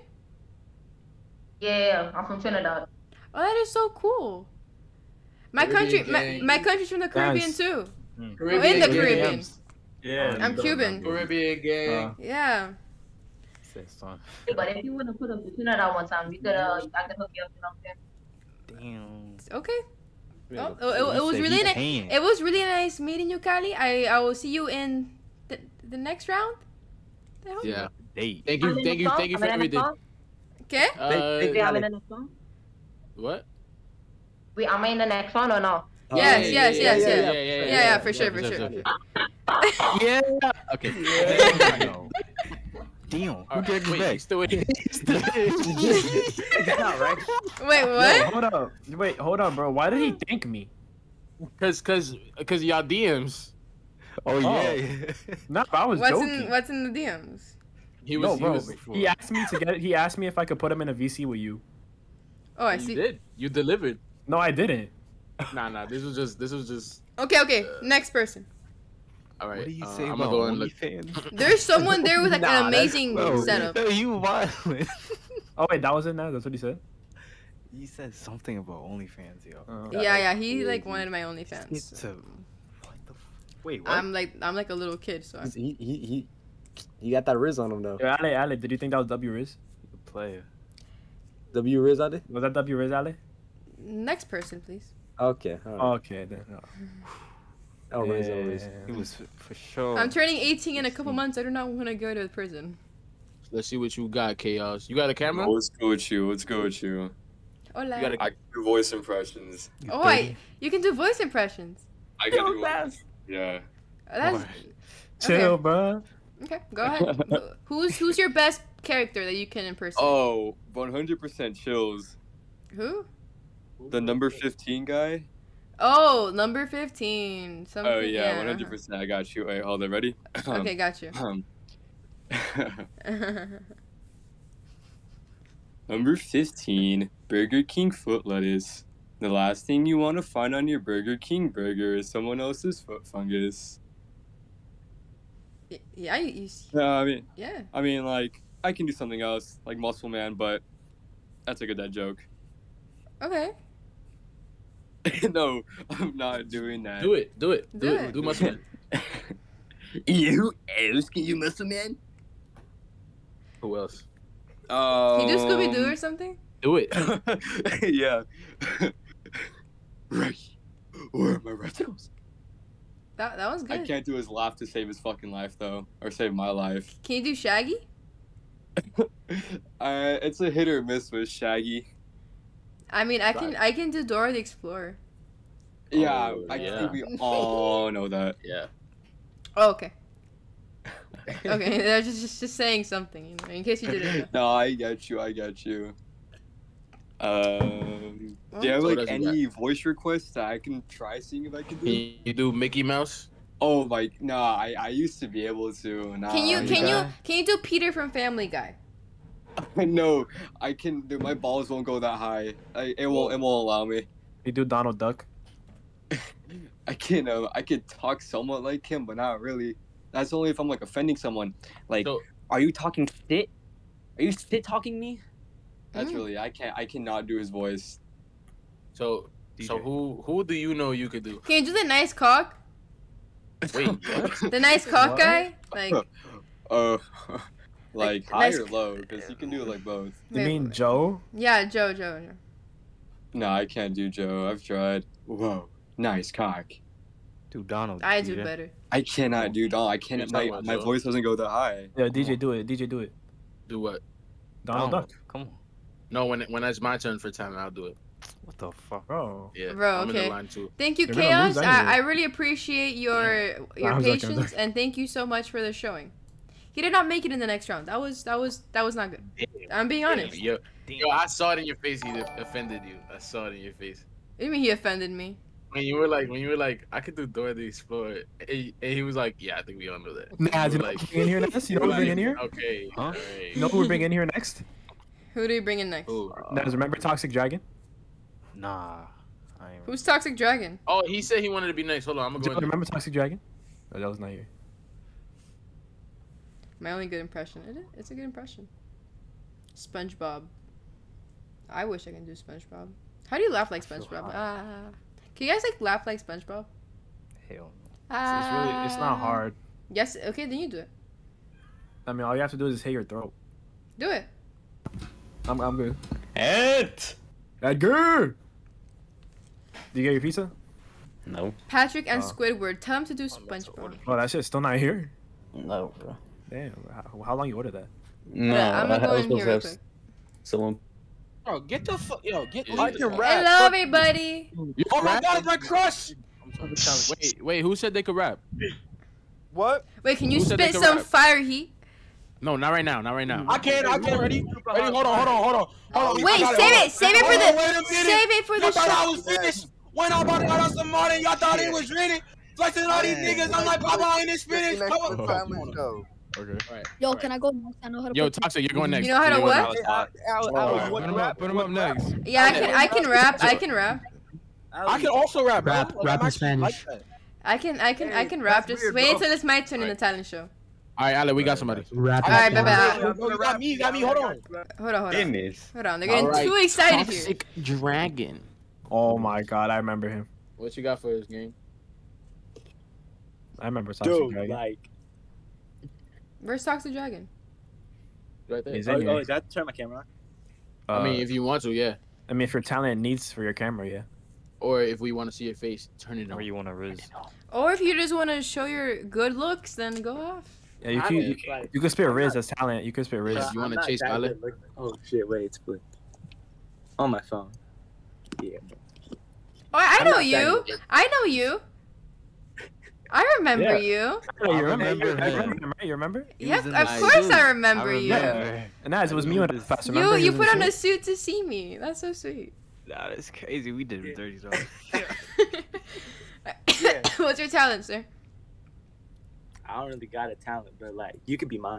Yeah, I'm from Trinidad. Oh, that is so cool. My country, Caribbean my, gang. my country's from the Caribbean Nice. too. Caribbean in the gang. Caribbean. Yeah. I'm Cuban. Caribbean gang. Uh, Yeah. say son. But if you wanna put up to Trinidad one time, you could, uh, I could hook you up, you know what I'm saying. Damn. Okay. Yeah. Oh, it, it, it was said really he nice. paying. It was really nice meeting you, Kali. I I will see you in the the next round. The hell? Yeah. Date. Thank I'm you, in thank the you, song, thank you I'm for in the everything. song. Okay. Uh, Wait, I'm in the next one. What? Wait, am I in the next one or no? Yes, yeah, yes, yeah, yes, yeah, yes. yeah, Yeah, yeah, yeah, yeah, for sure, for sure, sure. sure. Yeah. Okay. Yeah. No. Damn. Who Alright, dragged wait, us he's still waiting. Not right. Wait, Yo, what? hold up. Wait, hold up, bro. Why did he thank me? Cause, cause, cause y'all D Ms. Oh, Oh. yeah. yeah. No, I was What's joking. in What's in the D Ms? He was, no, bro. he was. He asked me to get. He asked me if I could put him in a V C with you. Oh, I You see. did. You delivered. No, I didn't. Nah, nah. This was just. This was just. Okay, okay. Next person. All right. What do you uh, say I'm about gonna go and look. OnlyFans? There's someone there with like Nah, an that's amazing close. setup. No, you violent. Oh wait, that was it now. That's what he said. You said something about OnlyFans, yo. Uh, Yeah, yeah. He like wanted my OnlyFans. It's a, what the? F- Wait, what? I'm like I'm like a little kid, so. I... He, he, he, he got that Riz on him though. Yo, Ale, Ale, did you think that was W Riz? Good player. W Riz out there? Was that W Riz, Ale? Next person, please. Okay. All right. Okay, then. No. Oh, Riz, oh, Riz. It was f- for sure. I'm turning eighteen in a couple months. I do not want to go to prison. Let's see what you got, Chaos. You got a camera? What's good with you? What's good with you? Hola. You got a. I can do voice impressions. Oh, I, you can do voice impressions. I can do Yeah. That's Chill, okay. bro. Okay, go ahead. who's Who's your best character that you can impersonate. Oh, one hundred percent chills. Who? The number fifteen guy. Oh, number fifteen. Something, Oh yeah, yeah. one hundred percent. I got you. Wait, hold on. Ready? Okay, got you. Um, Number fifteen, Burger King foot lettuce. The last thing you want to find on your Burger King burger is someone else's foot fungus. Yeah, you, you No, I mean, yeah. I mean, like, I can do something else, like Muscle Man, but that's a good dad joke. Okay. No, I'm not doing that. Do it. Do it. Do, Do it. it. Do Muscle Man. Yeah, who else can you Muscle Man? Who else? Um, Can you do Scooby Doo or something? Do it. Yeah. Right. Where are my rectals? That that was good. I can't do his laugh to save his fucking life though, or save my life. Can you do Shaggy? Uh, it's a hit or miss with Shaggy. I mean, I can I can do Dora the Explorer. Yeah, Oh, I yeah. think we all know that. Yeah. Oh, okay. Okay, I was just, just just saying something, you know, in case you didn't know. No, I get you. I get you. Um, do you have So like does he any voice requests that I can try seeing if I can do? Can you do Mickey Mouse? Oh my, nah, I I used to be able to. Nah, Can you can yeah. you can you do Peter from Family Guy? No, I can. Dude, my balls won't go that high. I, it won't. It won't allow me. You do Donald Duck. I can. Uh, I could talk somewhat like him, but not really. That's only if I'm like offending someone. Like, So- are you talking shit? Are you shit talking me? That's Mm. really. I can't. I cannot do his voice. So, so D J. who who do you know you could do? Can you do the nice cock? Wait, what? The nice cock What? guy? Like, Uh, like high nice- or low? Because you can do like both. You Wait, mean wait. Joe? yeah, Joe, Joe. Joe. No, I can't do Joe. I've tried. Whoa, nice cock. Do Donald. I do D J. better. I cannot do Donald. I cannot. You're My, talking about my Joe? voice doesn't go that high. Yeah, D J do it. D J do it. Do what? Donald Duck. Come on. No, when it, when it's my turn for talent, I'll do it. What the fuck? Bro. Yeah, Bro, I'm in okay. the line too. Thank you, You're gonna Chaos. lose anyway. I, I really appreciate your your I was like, patience and thank you so much for the showing. He did not make it in the next round. That was that was that was not good. I'm being honest. Yo, yo, I saw it in your face. He offended you. I saw it in your face. What do you mean he offended me? When you were like, when you were like, I could do Dora the Explorer, and he, and he was like, yeah, I think we all know that. Nah, You do you were know who we're bringing in here next? You know who we're bringing in here? Okay. Huh? Alright. You know who we're bringing in here next? Who do we bring in next? Who? Guys, remember Toxic Dragon? Nah. I ain't Who's Toxic Dragon? Oh, he said he wanted to be next. Hold on, I'm gonna Joe, go. In there. remember Toxic Dragon? Oh, that was not here. My only good impression. It, it's a good impression. SpongeBob. I wish I can do SpongeBob. How do you laugh like SpongeBob? Ah. Can you guys like laugh like SpongeBob? Hell no. Ah. It's really, it's not hard. Yes. Okay, then you do it. I mean, all you have to do is just hit your throat. Do it. I'm, I'm good. Ed! Edgar! Do you get your pizza? No. Patrick and Oh. Squidward. Tell him to do SpongeBob. Oh, that shit's still not here. No, bro. Damn. How, how long you order that? No, I'm I, gonna I go was in supposed here to real have quick. someone. Bro, get the fuck, yo, get. I can Hello, everybody. Oh my God, my crush. Wait, wait, who said they could rap? What? Wait, can you Who said they spit could some rap? fire heat? No, not right now, not right now. I can't. I can't. Ready? Ready? Hold on. Hold on. Hold on. Hold on. Wait, I got save hold it. Save it for Hold the. on, wait a minute. Save it for Y'all the thought I show. was finished. When I about to got on some money, y'all thought it was ready. Flexing all these niggas. I'm like, Papa ain't this finished. Come on. Okay. Yo, can I go next? I know how to. Yo, play. Toxic, you're going next. You know how to You're what? going next. Alex, Put him up, put him up next. Yeah, I can. I can rap. I can rap. I can also rap, bro. Rap, Like, rap I'm in actually like Spanish. that. I can. I can. I can rap. Just wait until it's my turn in the talent show. All right, Ale, we got somebody. Rap All in right, bye Spanish. bye. No, you got me. You got me. Hold on. Hold on. Hold on. Goodness. Hold on. They're getting All right, too excited here. Toxic Dragon. Oh my god, I remember him. What you got for this game? I remember Toxic Dragon. like. Where's Toxic Dragon? Right there. He's Oh, in here. oh, is that turn my camera? I mean, Uh, if you want to, yeah. I mean, if your talent needs for your camera, yeah. Or if we want to see your face, turn it Or on. you want to riz? Or if you just want to show your good looks, then go off. Yeah, you I could mean, you, like, you could spit I'm Riz not- as talent. You could spit Riz. Yeah. You I'm wanna not chase that Ale? good looking. Oh shit! Wait, it's split. On my phone. Yeah. Oh, I I'm know not that you. good. I know you. I remember Yeah. you. Oh, you I remember? remember You him. remember? You remember? He Yep, was in of the course suit. I remember I you. remember. And as it was me when I fast. You Remember? He you was put in on a suit? suit to see me. That's so sweet. Nah, that's crazy. We did it dirty dog. What's your talent, sir? I don't really got a talent, but like you could be mine.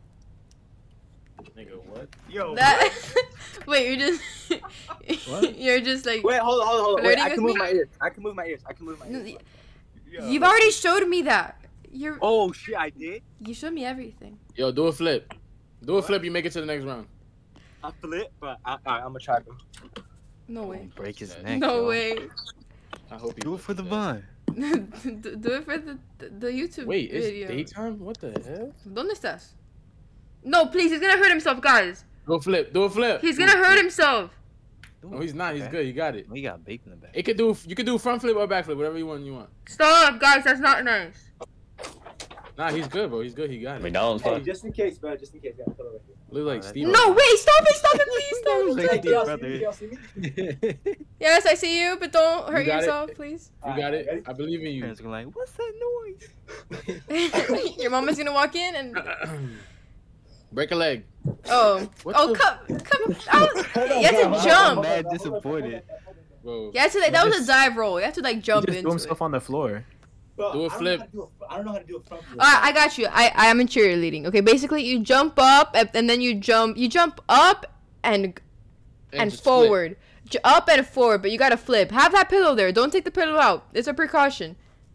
Nigga, what? Yo. That. Wait, you're just. What? You're just like. Wait, hold on, hold on, hold on. Wait, flirting I can with move me? my ears. I can move my ears. I can move my ears. You've already showed me that. You're. Oh shit, I did. You showed me everything. Yo, do a flip. Do a flip. You make it to the next round. I flip, but I, I, I'm gonna try, bro. No way. Break his neck. No yo. way. I hope you Do it for the bun. do, do it for the the, the YouTube Wait, it's video. daytime? What the hell? ¿Dónde estás? No, please. He's gonna hurt himself, guys. Do a flip. Do a flip. He's gonna hurt himself. No, he's not. He's Okay. good. You got it. We got bacon in the back. It could do. You could do front flip or back flip, whatever you want. You want. Stop, guys. That's not nice. Nah, he's good, bro. He's good. He got it. McDonald's Hey, fun. just in case, bro. Just in case. Yeah, put it right here. Look like Oh, Steve. No, wait. Stop it. Stop it, please. Stop it. Like, Y'all see brother. me? Y'all see me? Yes, I see you, but don't hurt You got it. yourself, please. You got it. I believe in you. Parents are like, what's that noise? Your mama's gonna walk in and. Break a leg. Oh. What Oh, the- come, come. out. You have to I'm jump. mad disappointed. Bro. You have to like. That was a dive roll. You have to like He jump just threw into it. himself on the floor. Bro, Do a I don't know flip. how to do a- I don't know how to do a front flip. Alright, I got you. I I am in cheerleading. Okay, basically you jump up and, and then you jump. You jump up and and just flip. forward. J- up and forward, but you gotta flip. Have that pillow there. Don't take the pillow out. It's a precaution.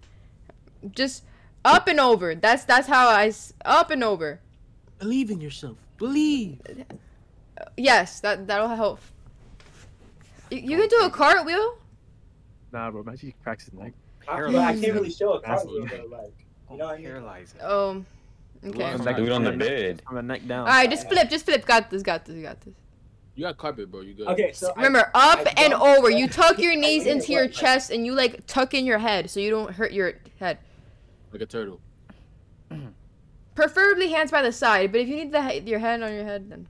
Just up and over. That's that's how I s- up and over. Believe in yourself. Believe. Yes, that that'll help. You, you can do a cartwheel. Nah, bro. Imagine he cracks his neck. I, but I can't really show a That's cartwheel what- though, like you know what I mean? Paralyzing. Um. Okay. Like, Do it on the From neck- bed. From the neck down. Alright, just flip. Just flip. Got this. Got this. Got this. You got carpet, bro. You good. Okay, so I- Remember, up I and jump- over. You tuck your knees I did into your what, like- chest and you like tuck in your head so you don't hurt your head. Like a turtle. Preferably hands by the side, but if you need the he- your head on your head, then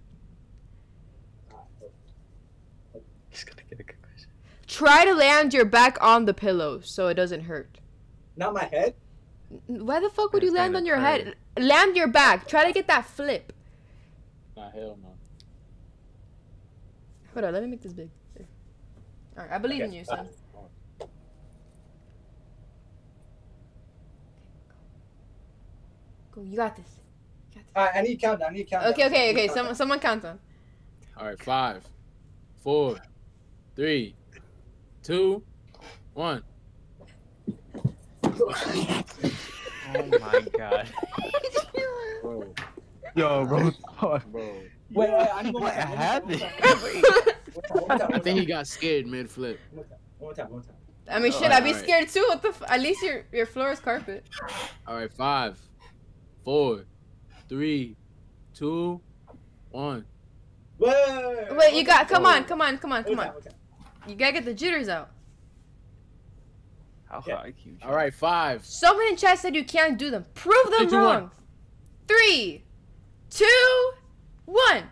He's gonna get a concussion. try to land your back on the pillow so it doesn't hurt. Not my head. N- Why the fuck would you It's land kinda on your tired. head? Land your back. Try to get that flip. Nah, hell no. Hold on, let me make this big. There. All right, I believe in you, son. Go, you got this. Alright, I need countdown. I need countdown. Okay, okay, okay. Someone, someone count down. All right, five, four, three, two, one. Oh my god. Bro, Yo, bro. bro. Wait, wait, I need one more What time. happened? One more time. I think he got scared mid flip. One more time. One more time. I mean, shit, Alright, I'd be alright. scared too. What the? F- At least your your floor is carpet. All right, five, four, three, two, one. Wait, Wait, you got. Come Oh. on, come on, come on, come One on. time, one time. You gotta get the jitters out. How Yeah. high can you All right, five. Someone in chat said you can't do them. Prove them Three, two, one. wrong. Three, two, one.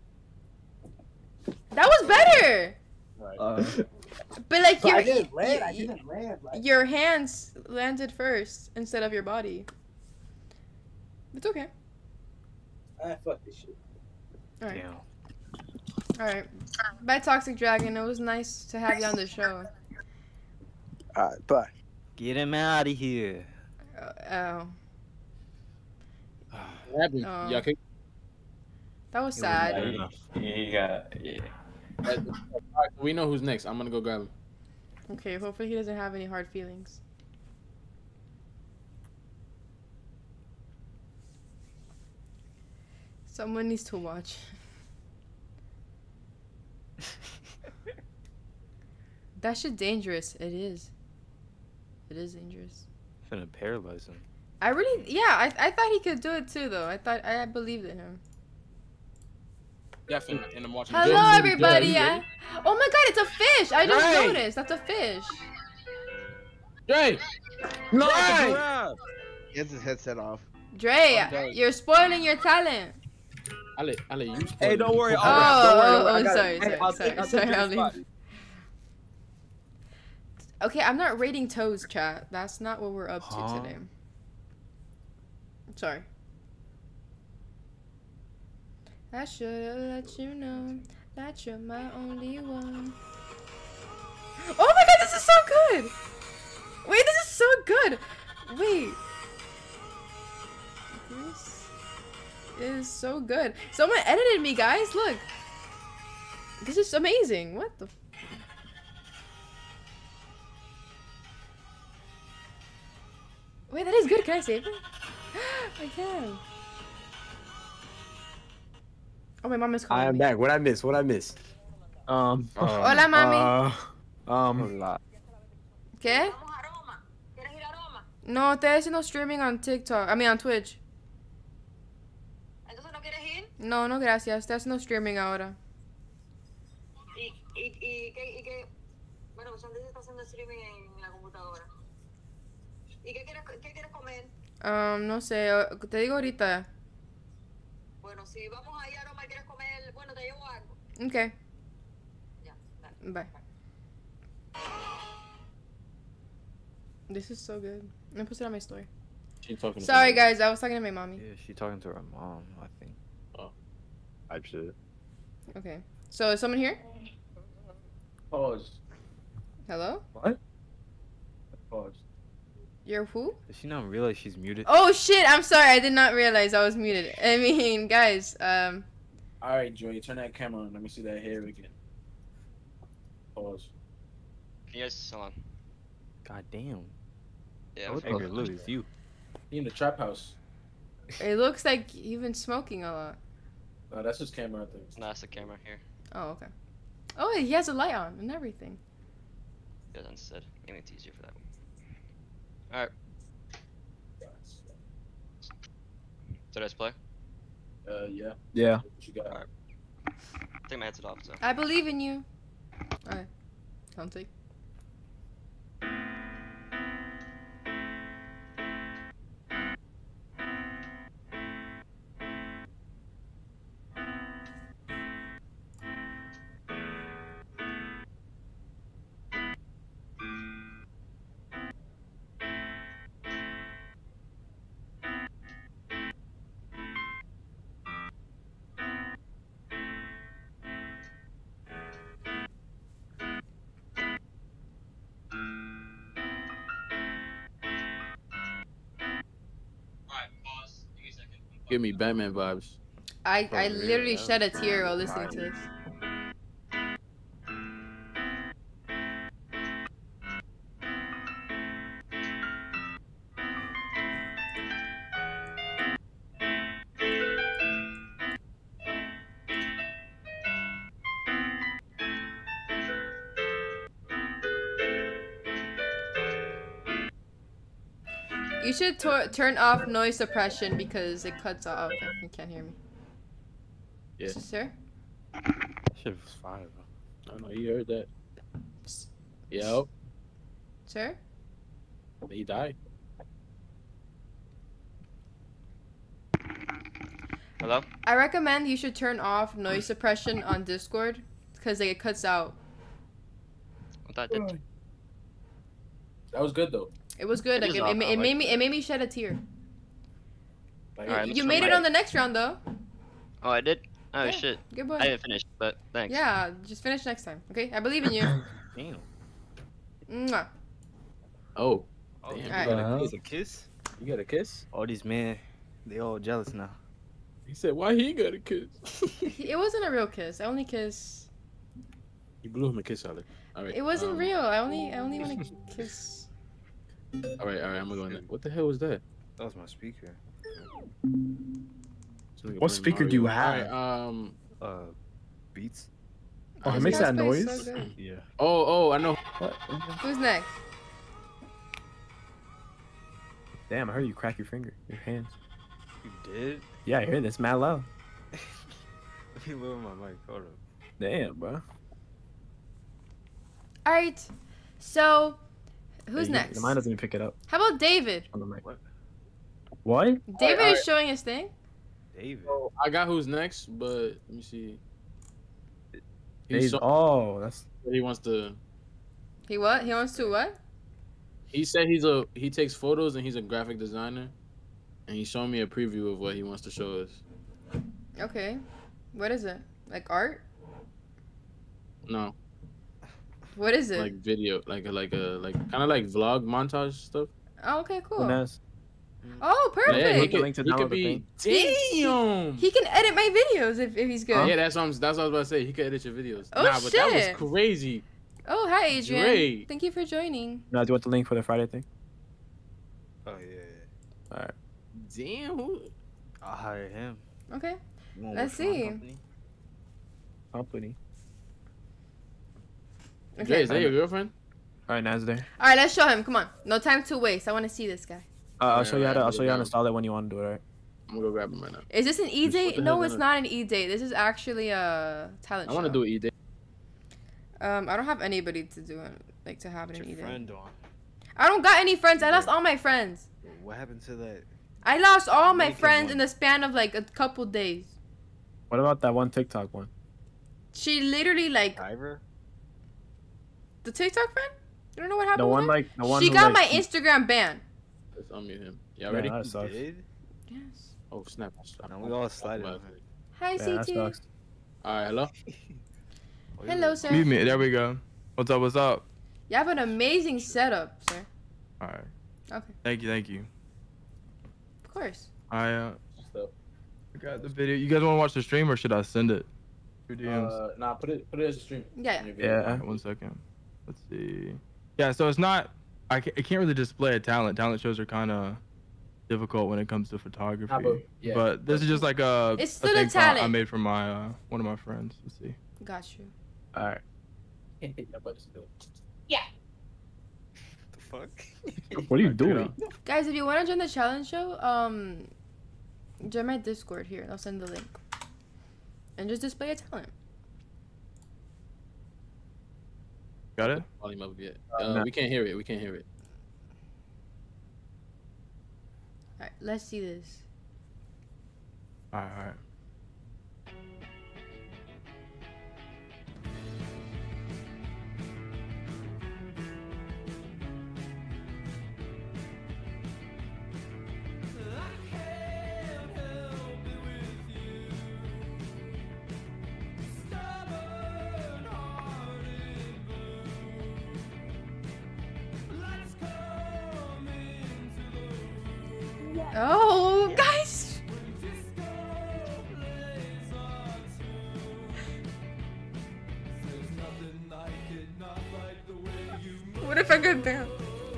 That was better. Uh, But like But your I didn't land. I y- didn't land. Like, your hands landed first instead of your body. It's okay. ah, fuck this shit. All right. Damn. All right. Bye, Toxic Dragon. It was nice to have you on the show. Alright, bye. Get him out of here. Uh, oh, What happened? Oh. Y'all kick- that was It was sad. bad enough. he got yeah. that- All right, we know who's next. I'm gonna go grab him. Okay, hopefully he doesn't have any hard feelings. Someone needs to watch. That shit dangerous. It is. It is dangerous. Finna paralyze him. I really, yeah, I, I thought he could do it too, though. I thought I believed in him. Yeah, and and I'm watching. Hello, Joe. everybody. Joe, you I, ready? oh my God, it's a fish! I just Right. noticed. That's a fish. Dre. Nice! He has his headset off. Dre, I'm done. you're spoiling your talent. I let I let you. Hey, spoil don't it. worry. Oh, I'll rap. Don't worry. oh, don't worry. I oh, got sorry, it. sorry, Hey, I'll sorry, take- I'll sorry, take I'll your leave. spot. Okay, I'm not rating toes, chat. That's not what we're up Huh? to today. Sorry. I should've let you know that you're my only one. Oh my god, this is so good! Wait, this is so good! Wait. This is so good. Someone edited me, guys. Look. This is amazing. What the? F Wait, that is good. Can I save it? I can. Oh, my mom is calling I am me. back. What I miss? What I miss? Um. Hola, mami. Uh, um. ¿Qué? No, estoy haciendo streaming on TikTok. I mean, on Twitch. ¿Entonces no quieres ir? No, no, gracias. Estoy haciendo streaming ahora. ¿Y, y, y, qué, y qué? Bueno, pues antes está haciendo streaming en la computadora. ¿Y qué quieres, qué quieres comer? Um, no sé. Te digo ahorita. Bueno, si vamos allá, Roma, ¿quieres comer? Bueno, te llevo algo. Okay. Ya, dale. Bye. This is so good. I'm gonna post it on my story. She's talking to Sorry, somebody. guys. I was talking to my mommy. Yeah, she talking to her mom, I think. Oh. I should. Okay. So, is someone here? Pause. Hello? What? Pause. You're who? Does she not realize she's muted? Oh shit! I'm sorry. I did not realize I was muted. I mean, guys. Um. All right, Joey, turn that camera on. Let me see that hair again. Pause. Can you guys hold on? God damn. Yeah, What it was nigga, look, it's you. He in the trap house. It looks like you've been smoking a lot. No, that's his camera, I think. No, that's the camera here. Oh, okay. Oh, he has a light on and everything. Yeah, instead. Maybe it's easier for that one. Alright. Did I just play? Uh, yeah. Yeah. What you got? Alright. Take my headset off, so. I believe in you. Alright. Don't take. Give me Batman vibes. I I For literally real, shed a that's tear while fine. listening to this. You should tor- turn off noise suppression because it cuts off. Okay, you can't hear me. Yeah. Sir? Shit was fire, bro. I know you heard that. Yep. Sir? He died. Hello? I recommend you should turn off noise suppression on Discord because like, it cuts out. What that did? That was good though. It was good. It Like is it, off, it, ma- I it like made me it made me shed a tear. Like, Alright, You let's made try it my- on the next round though. Oh, I did? Oh, Yeah, shit. good boy. I didn't finish, but thanks. Yeah, just finish next time. Okay, I believe in you. Damn. Mwah. Oh. Oh, Damn. you Alright. got Uh-huh. a kiss? A kiss? You got a kiss? All these men, they all jealous now. He said, "Why he got a kiss?" It wasn't a real kiss. I only kiss. You blew him a kiss, Alec. All right. It wasn't um, real. I only I only want to kiss. All right, all right. I'm gonna go in there. What the hell was that? That was my speaker. So we can What play speaker do you Mario. have? All right, um. Uh, Beats? Oh, it This makes guy's that plays noise? so good. Yeah. Oh, oh, I know. What? Who's next? Damn, I heard you crack your finger, your hands. You did? Yeah, I heard this mad loud. Let me lower my mic. Hold up. Damn, bro. All right. So, who's Hey, next? Mine doesn't even pick it up How about David? on the mic. What? What? David alright. is showing his thing. David. So I got who's next, but let me see. He's Dave- so- oh, that's he wants to. He what? He wants to what? He said he's a he takes photos and he's a graphic designer, and he's showing me a preview of what he wants to show us. Okay. What is it? Like art? No. What is it? Like video, like a like a like kind of like vlog montage stuff. Oh, okay, cool. Finesse. Oh, perfect. Yeah, he Click the could, link to he download could the be. thing. Damn. He can edit my videos if, if he's good. Yeah, that's what I'm. That's what I was about to say. He could edit your videos. Oh, nah, but that shit. was crazy. Oh, hi, Adrian. Great. Thank you for joining. Now, do you want the link for the Friday thing? Oh yeah. All right. Damn. Who? I'll hire him. Okay. You wanna Let's work for my see. company? Company. Okay. Jay, is that your girlfriend? All right, Naz there. All right, let's show him. Come on. No time to waste. I want to see this guy. Uh, I'll Alright, show you how to. alright, I'll show you how to down. install it when you want to do it. All right. I'm gonna go grab him right now. Is this an E What date? the No, hell it's is not an E date. This is actually a talent I show. want to do an E day. Um, I don't have anybody to do it, like to have it What's an E your date. friend doing? I don't got any friends. I lost all my friends. What happened to that? I lost all my Naked friends one. in the span of like a couple days. What about that one TikTok one? She literally like Ivor? the TikTok friend. You don't know what happened. The with one her? like the one. She who, got like, my Instagram banned. Let's unmute him. Y'all Yeah, ready? that sucks. Did? Yes. Oh snap! I- No, we all slided my on bad. her. Hi, Yeah, that C T. sucks. All right, hello. Hello, sir. Mute me. There we go. What's up? What's up? You have an amazing setup, sir. All right. Okay. Thank you. Thank you. Of course. I uh, I got the video. You guys want to watch the stream or should I send it? Through D Ms. Uh, nah, put it put it as a stream. Yeah. Yeah. All right, one second. Let's see. Yeah. So it's not. I can't, I can't really display a talent. Talent shows are kind of difficult when it comes to photography. Nah, but- yeah. But this is just like a. It's still a thing I- I talent. made for my uh, one of my friends. Let's see. Got you. All right. Yeah. The fuck? What are you doing? Guys, if you want to join the challenge show, um, join my Discord here. I'll send the link. And just display a talent. Got it? Volume up yet? Uh, Uh, no. We can't hear it. We can't hear it. Alright, let's see this. All right. All right. Oh, guys! What if I go down?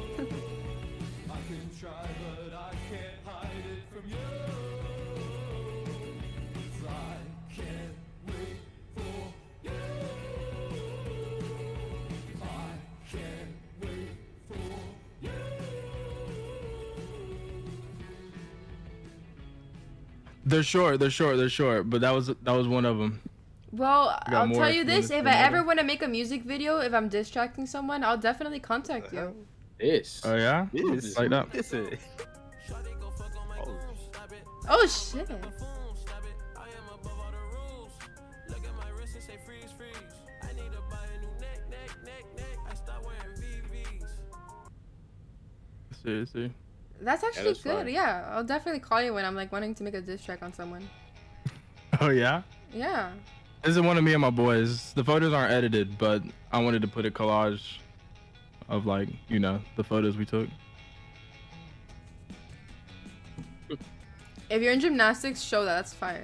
They're short. They're short. They're short. But that was that was one of them. Well, You got I'll more tell you from this. this If than I the ever other? want to make a music video, if I'm distracting someone, I'll definitely contact you. This. Oh yeah. This. Like that. This is. Oh, shit. Seriously. That's actually that's good. fine. Yeah, I'll definitely call you when I'm like wanting to make a diss track on someone. Oh yeah. Yeah. This is one of me and my boys. The photos aren't edited, but I wanted to put a collage of like, you know, the photos we took. If you're in gymnastics, show that. That's fire.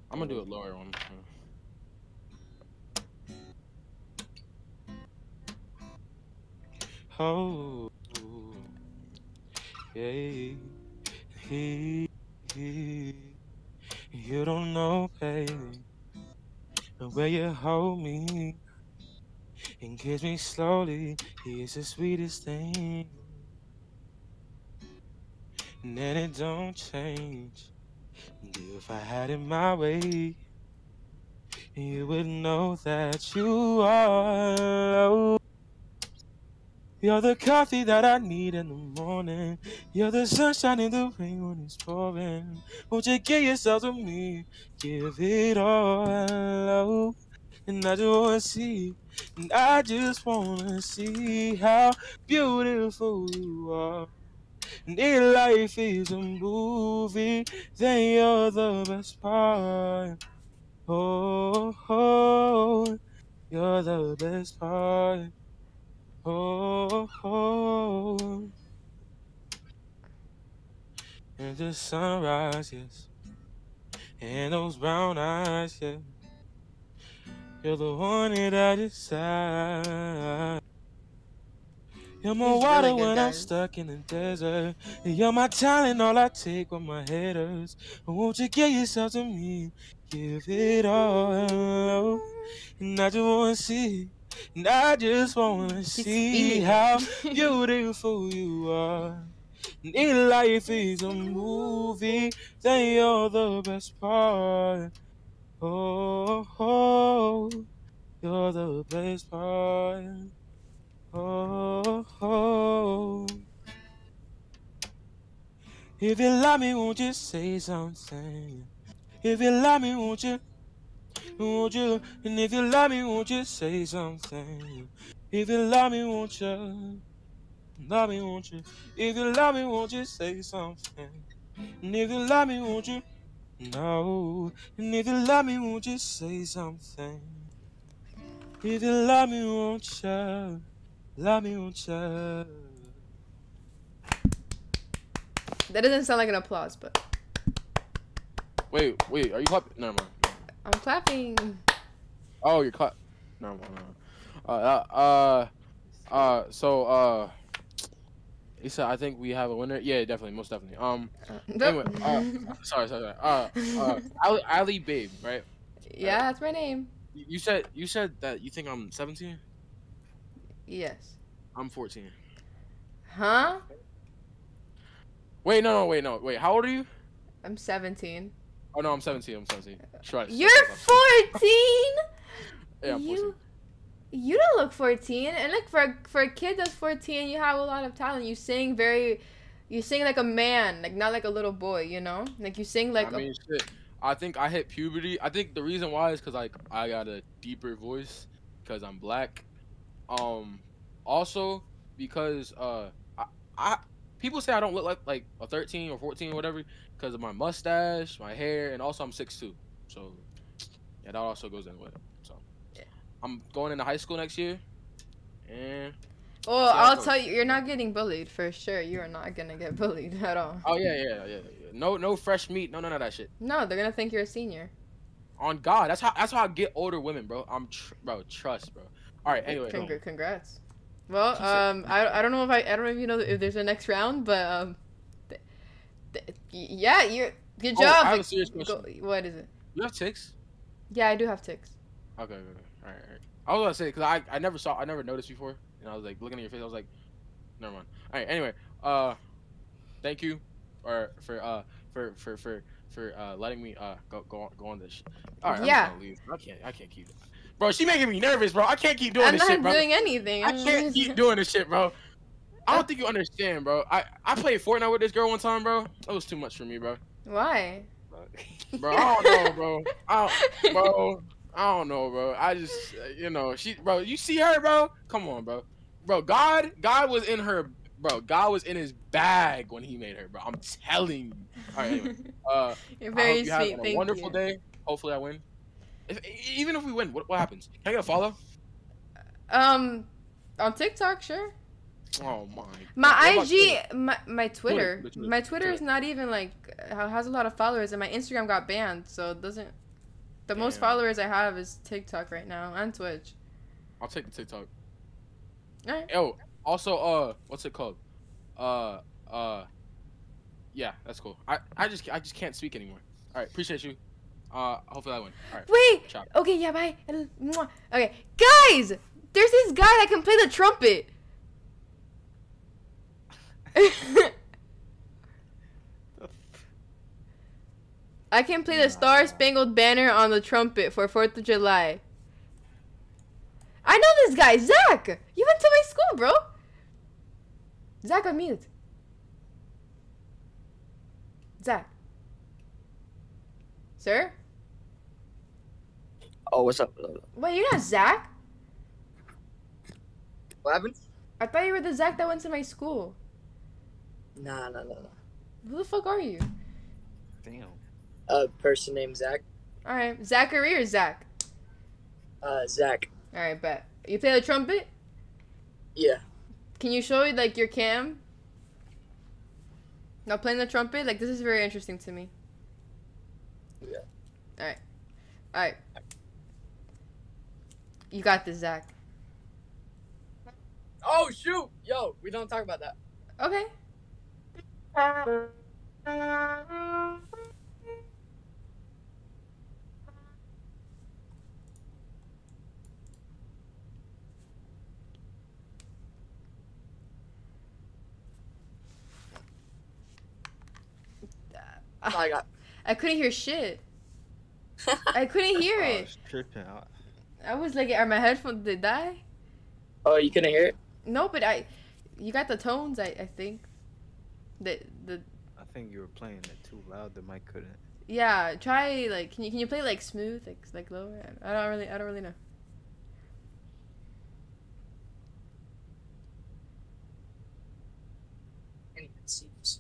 I'm gonna do a lower one. Oh, yeah, he, he, you don't know, baby, the way you hold me and kiss me slowly is the sweetest thing, and then it don't change. And if I had it my way, you would know that you are. You're the coffee that I need in the morning. You're the sunshine in the rain when it's pouring. Won't you give yourself to me? Give it all. And I just wanna see, and I just wanna see how beautiful you are. And if life is a movie, then you're the best part. Oh, oh, you're the best part. Oh, oh, and the sunrise, yes, and those brown eyes, yeah. You're the one that I decide. You're my He's water really good, when I'm guys. stuck in the desert. You're my talent, all I take when my head hurts. Won't you give yourself to me? Give it all. And I just wanna see, and I just wanna see how beautiful you are. And if life is a movie, then you're the best part. Oh, oh, you're the best part. Oh, oh. If you love me, won't you say something? If you love me, won't you? Won't you? And if you love me, won't you say something? If you love me, won't you? Love me, won't you? If you love me, won't you say something? And if you love me, won't you? No. And if you love me, won't you say something? If you love me, won't you? Love me, won't you? That doesn't sound like an applause, but Wait, wait, are you clapping? Never mind. I'm clapping. Oh, you're clap. Never mind. Never mind. Uh, uh, uh, uh, so, uh, Issa, I think we have a winner. Yeah, definitely, most definitely. Um, anyway, uh, sorry, sorry, sorry. Uh, uh, Ali, Ali Babe, right? Yeah, that's my name. You said you said that you think I'm seventeen. Yes. I'm fourteen. Huh? Wait, no, no, wait, no, wait. How old are you? I'm seventeen. Oh no, I'm seventeen. I'm seventeen. Trust. You're fourteen. Yeah, I'm you, fourteen. you don't look fourteen. And look, for a, for a kid that's fourteen, you have a lot of talent. You sing very, you sing like a man, like not like a little boy. You know, like you sing like. I mean, a, shit. I think I hit puberty. I think the reason why is because like I got a deeper voice because I'm black. Um, also because uh, I, I people say I don't look like like a thirteen or fourteen or whatever because of my mustache, my hair, and also I'm six two. So yeah, that also goes in with it. So I'm going into high school next year, and Well, I'll tell you, you're not getting bullied for sure. You are not gonna get bullied at all. Oh yeah, yeah, yeah, yeah. No, no fresh meat. No, none of that shit. No, they're gonna think you're a senior. On God, that's how that's how I get older women, bro. I'm tr bro, trust, bro. All right, anyway. Congr congrats. Well, um, I I don't know if I I don't know if you know if there's a next round, but um, th th yeah, you're good Oh, job. I have Like, a serious go, question. what is it? You have ticks? Yeah, I do have ticks. Okay, okay, okay. All right, all right. I was gonna say because I I never saw I never noticed before, and I was like looking at your face. I was like, never mind. All right. Anyway, uh, thank you for for uh for for for for uh letting me uh go go on, go on this. Sh All right. Yeah. I'm just gonna leave. I can't I can't keep. Bro, she making me nervous, bro. I can't keep doing I'm this not shit, bro. doing anything. I I'm can't just- keep doing this shit, bro. I don't think you understand, bro. I I played Fortnite with this girl one time, bro. It was too much for me, bro. Why? Bro, I don't know, bro. I don't, bro, I don't know, bro. I just, uh, you know, she, bro. You see her, bro? Come on, bro. Bro, God, God was in her, bro. God was in his bag when he made her, bro. I'm telling you. All right, anyway. Uh, You're I very hope you have sweet. a Thank wonderful you. day. Hopefully, I win. If, even if we win, what, what happens? Can I get a follow? Um, on TikTok, sure. Oh my. My God. What I about G, Twitter? my my Twitter, Twitter, Twitter, my Twitter is Twitter. not even like ha- has a lot of followers, and my Instagram got banned, so it doesn't The Damn. most followers I have is TikTok right now and Twitch. I'll take the TikTok. Alright. Yo, also, uh, what's it called? Uh, uh, yeah, that's cool. I, I just, I just can't speak anymore. All right, appreciate you. Uh, hopefully I win. All right. Wait. Ciao. Okay. Yeah. Bye. Mwah. Okay, guys. There's this guy that can play the trumpet. I can play the Star Spangled Banner on the trumpet for fourth of July. I know this guy, Zach. You went to my school, bro. Zach, on mute. Zach. Sir? Oh, what's up? Wait, you're not Zach? What happened? I thought you were the Zach that went to my school. Nah, nah, nah, nah. Who the fuck are you? Damn. A person named Zach. Alright, Zachary or Zach? Uh, Zach. Alright, bet. You play the trumpet? Yeah. Can you show like your cam? Now playing the trumpet? Like, this is very interesting to me. Yeah. Alright. Alright. You got this, Zach. Oh, shoot! Yo, we don't talk about that. Okay. I got. I couldn't hear shit. I couldn't hear I it. was tripping out. I was like, are my headphones did die? Oh, you couldn't hear it? No, but I, you got the tones. I I think. The the. I think you were playing it too loud. The mic couldn't. Yeah, try like can you can you play like smooth like like lower? I don't really I don't really know. It seems.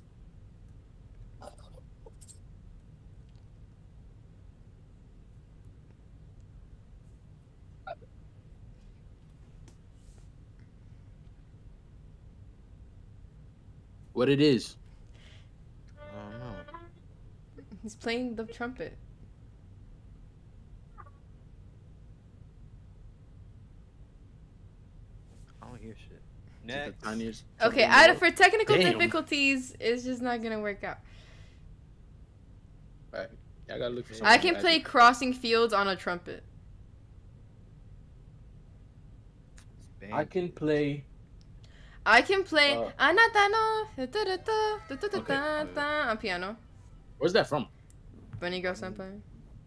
What it is? I don't know. He's playing the trumpet. I don't hear shit. Next. Next. Okay, out of for technical Damn. difficulties, it's just not gonna work out. Alright. I gotta look for I can play Crossing Fields on a trumpet. I can play. I can play Uh, Anatano on piano. Where's that from? Bunny Girl Senpai.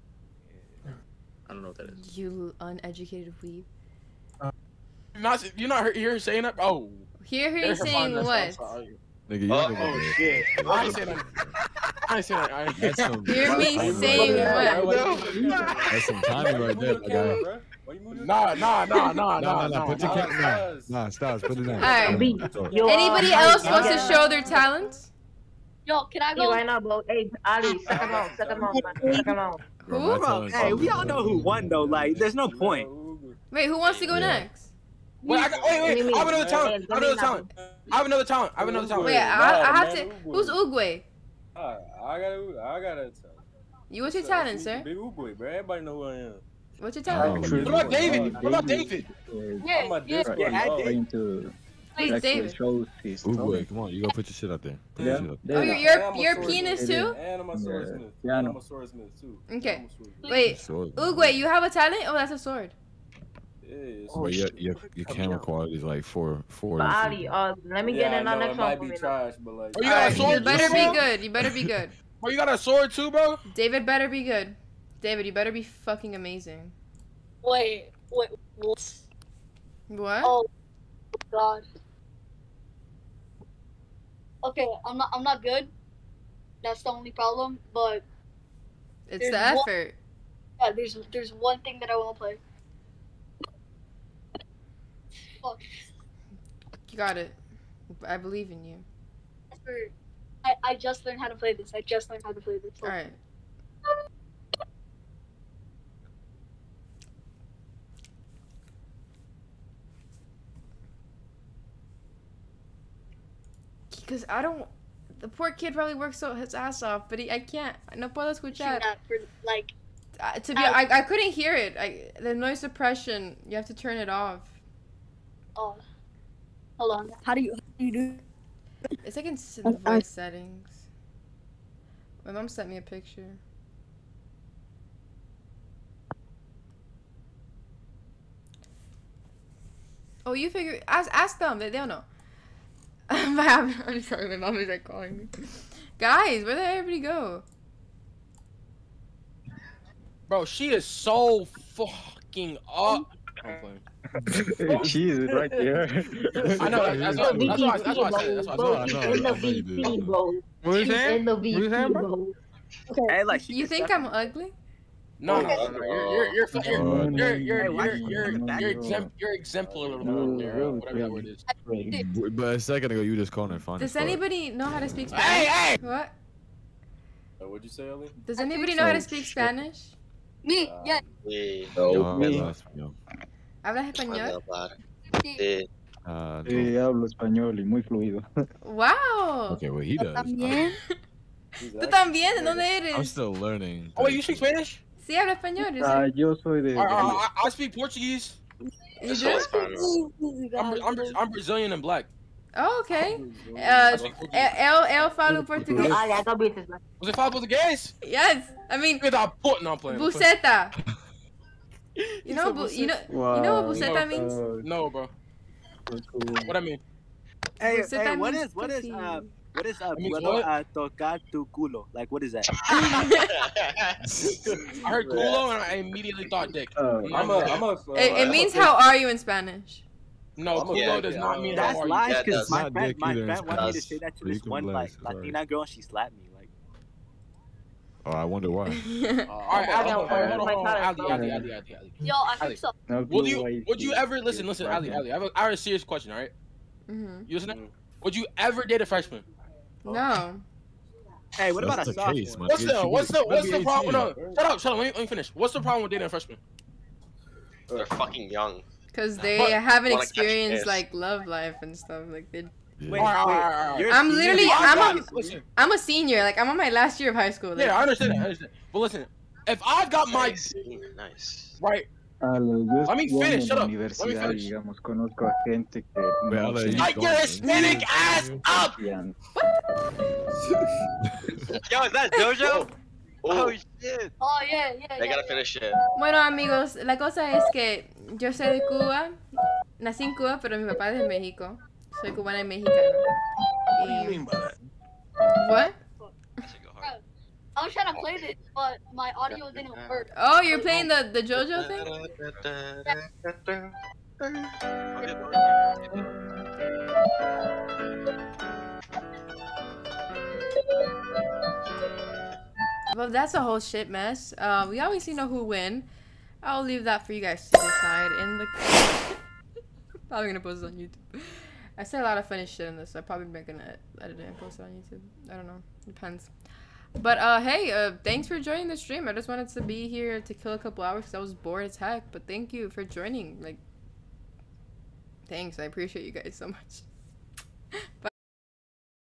I don't know what that is. You uneducated weeb. Not you not hear- hear her saying that? Oh. Hear her There's saying phone, what? that's- I'm sorry. Nigga, you Uh, nigga oh dead. shit! I ain't saying that. I ain't saying that. I ain't That's some, Hear me that's saying what? what? That's some timing right there, my guy. Nah, nah, nah, nah, Nah, nah, nah, nah. Put your nah. camera. Nah, nah, stop. Put it down. Alright. Talk. Anybody else wants to show their talents? Yo, can I Me go? right now, bro. Hey, Ali, suck him out, suck him out, man. Suck him out. Bro, my Who? talent's Hey, we all all know who won though. Like, there's no point. Wait, who wants to go Yeah. next? Wait, I got, wait, wait! I have another talent. I have another talent. I have another talent. I have another talent. Wait, I, I have to. Who's Uguay? Alright, I gotta, I gotta tell. You what's your talent, sir? Big Uboy, bro. Everybody know who I am. What's your Oh, talent? What about David? What about David? Yeah, I'm a yeah. Discord. Yeah, I dog. did. Trying to Please, actually David. show his Ooh, boy, talent. come on. You gotta put your shit out there. Put Yeah. your shit out there. Oh, Yeah. you're And you're, I'm a you're swordsmith. penis Yeah. too? And I'm a Yeah. swordsmith. Yeah, I And know. I'm a swordsmith too. Okay. I'm a swordsmith. Wait, Sword. Uguay, you have a talent? Oh, that's a sword. Yeah, it's- Bro, your, your, your camera quality is like four, four. But Ali, uh, let me get Yeah, in I on know, next it one might for be me. now. trash, but like. Oh, you got a Alright, sword you better too, be bro? good. You better be good. Oh, you got a sword too, bro? David better be good. David, you better be fucking amazing. Wait, wait, what? What? Oh, God. Okay, I'm not. I'm not good. That's the only problem. But It's there's the one- effort. yeah, there's there's one thing that I want to play. Fuck. You got it. I believe in you. I, I just learned how to play this. I just learned how to play this. Alright. Because I don't. The poor kid probably works so his ass off, but he, I can't. No puedo escuchar. That for like uh, to be, I, I couldn't hear it. I the noise suppression. You have to turn it off. Oh, hold on. How do you how do you do? It's like in s- the voice settings. My mom sent me a picture. Oh, you figure. Ask ask them. They, they don't know. I'm, I'm sorry. My mom is like calling me. Guys, where did everybody go? Bro, she is so fucking up. I'm playing. She is right there. I know. That's what. That's what. That's what I said. That's what I She's said. in the V P, bro. What are you She's saying? in the What are you V P, saying, bro? bro. Okay. like she You can think step I'm in- ugly? No, no, no, no. You're you're you're you're No, you're no, you're Hey, why you're you you're in the back? you're exempt you're exemplary, whatever that word is. But but a second ago, you just called her funny. Does anybody know how to speak Spanish? Hey, hey! What? Uh, what'd you say, Ellie? Does anybody know how to speak Spanish? Me, yeah. Sí. No, me. español. ¿Hablas español? Sí. Uh, Sí, hablo español y muy fluido. Wow. okay, well he does. También. ¿Tú también? ¿De dónde I'm eres? still learning. Oh, wait, you speak Spanish? Sí, hablo español. yo Ah, sé. yo soy de. I, I, I speak Portuguese. You do? I'm, I'm, I'm Brazilian and black. Oh, okay. Uh, eu, eu falo português. Ah, yeah, don't beat this, man. Você fala português? Yes. I mean, Você tá puto? No, I'm playing. I'm playing. buceta. You know, bu- you know, you know what Wow. buceta means? No, bro. What I mean? Hey, Buceta hey, what means is what is pussy. uh what is uh That means puedo what? uh, tocar tu culo? Like what is that? I heard culo and I immediately thought dick. Uh, I'm a, I'm a. Uh, It, it I'm means a how are you in Spanish? No, I'm a culo black does guy. not mean That's how are you. lies Yeah, because that's my not friend dick my either in friend wanted me to Spanish. say that to But you this can one like bless, sorry. Latina girl and she slapped me like. Oh, I wonder why. All right, Ali, hold on, hold on, hold on. Ali, Ali, Ali, Ali, Ali. Yo, I Ali. think so. No Would clue you, why would you she- ever listen? Listen, Ali, Ali. I have a, I have a serious question. All right, Mm-hmm. you listening? Would you ever date a freshman? No. Hey, what That's about a the sophomore? case, man. What's She- the she what's the get- what's the be problem? No, eighteen. shut up, shut up. Let me, let me finish. What's the problem with dating a freshman? They're fucking young. Because they But- haven't Wanna catch experienced fish. like love life and stuff. Like they. Yeah. Wait, All right, all wait, right, all right. you're a I'm senior? literally. I I'm got a. it. Listen. I'm a senior. Like I'm on my last year of high school. Like, Yeah, I understand that. I understand. But listen, if I got my Nice. Nice. right, Al, yo Let me estudiando finish, en shut la up. Let me universidad, finish. digamos, conozco a gente que Wait, no I'll let se you like go, your man. Hispanic ass up. conocían. Yo, is that JoJo? Oh shit. Oh yeah, yeah. They yeah, gotta yeah. finish it. Bueno, amigos, la cosa es que yo soy de Cuba. Nací en Cuba, pero mi papá es de México. Soy cubana y mexicana. What do you mean by that? What? I was trying to play this, but my audio didn't work. Oh, you're playing the the JoJo thing? Well, that's a whole shit mess. Uh, we obviously know who win. I'll leave that for you guys to decide in the. Probably gonna post it on YouTube. I said a lot of funny shit in this. So I'm probably not gonna edit it and post it on YouTube. I don't know. Depends. But uh, hey, uh, thanks for joining the stream. I just wanted to be here to kill a couple hours because I was bored as heck. But thank you for joining. Like, thanks. I appreciate you guys so much. Bye.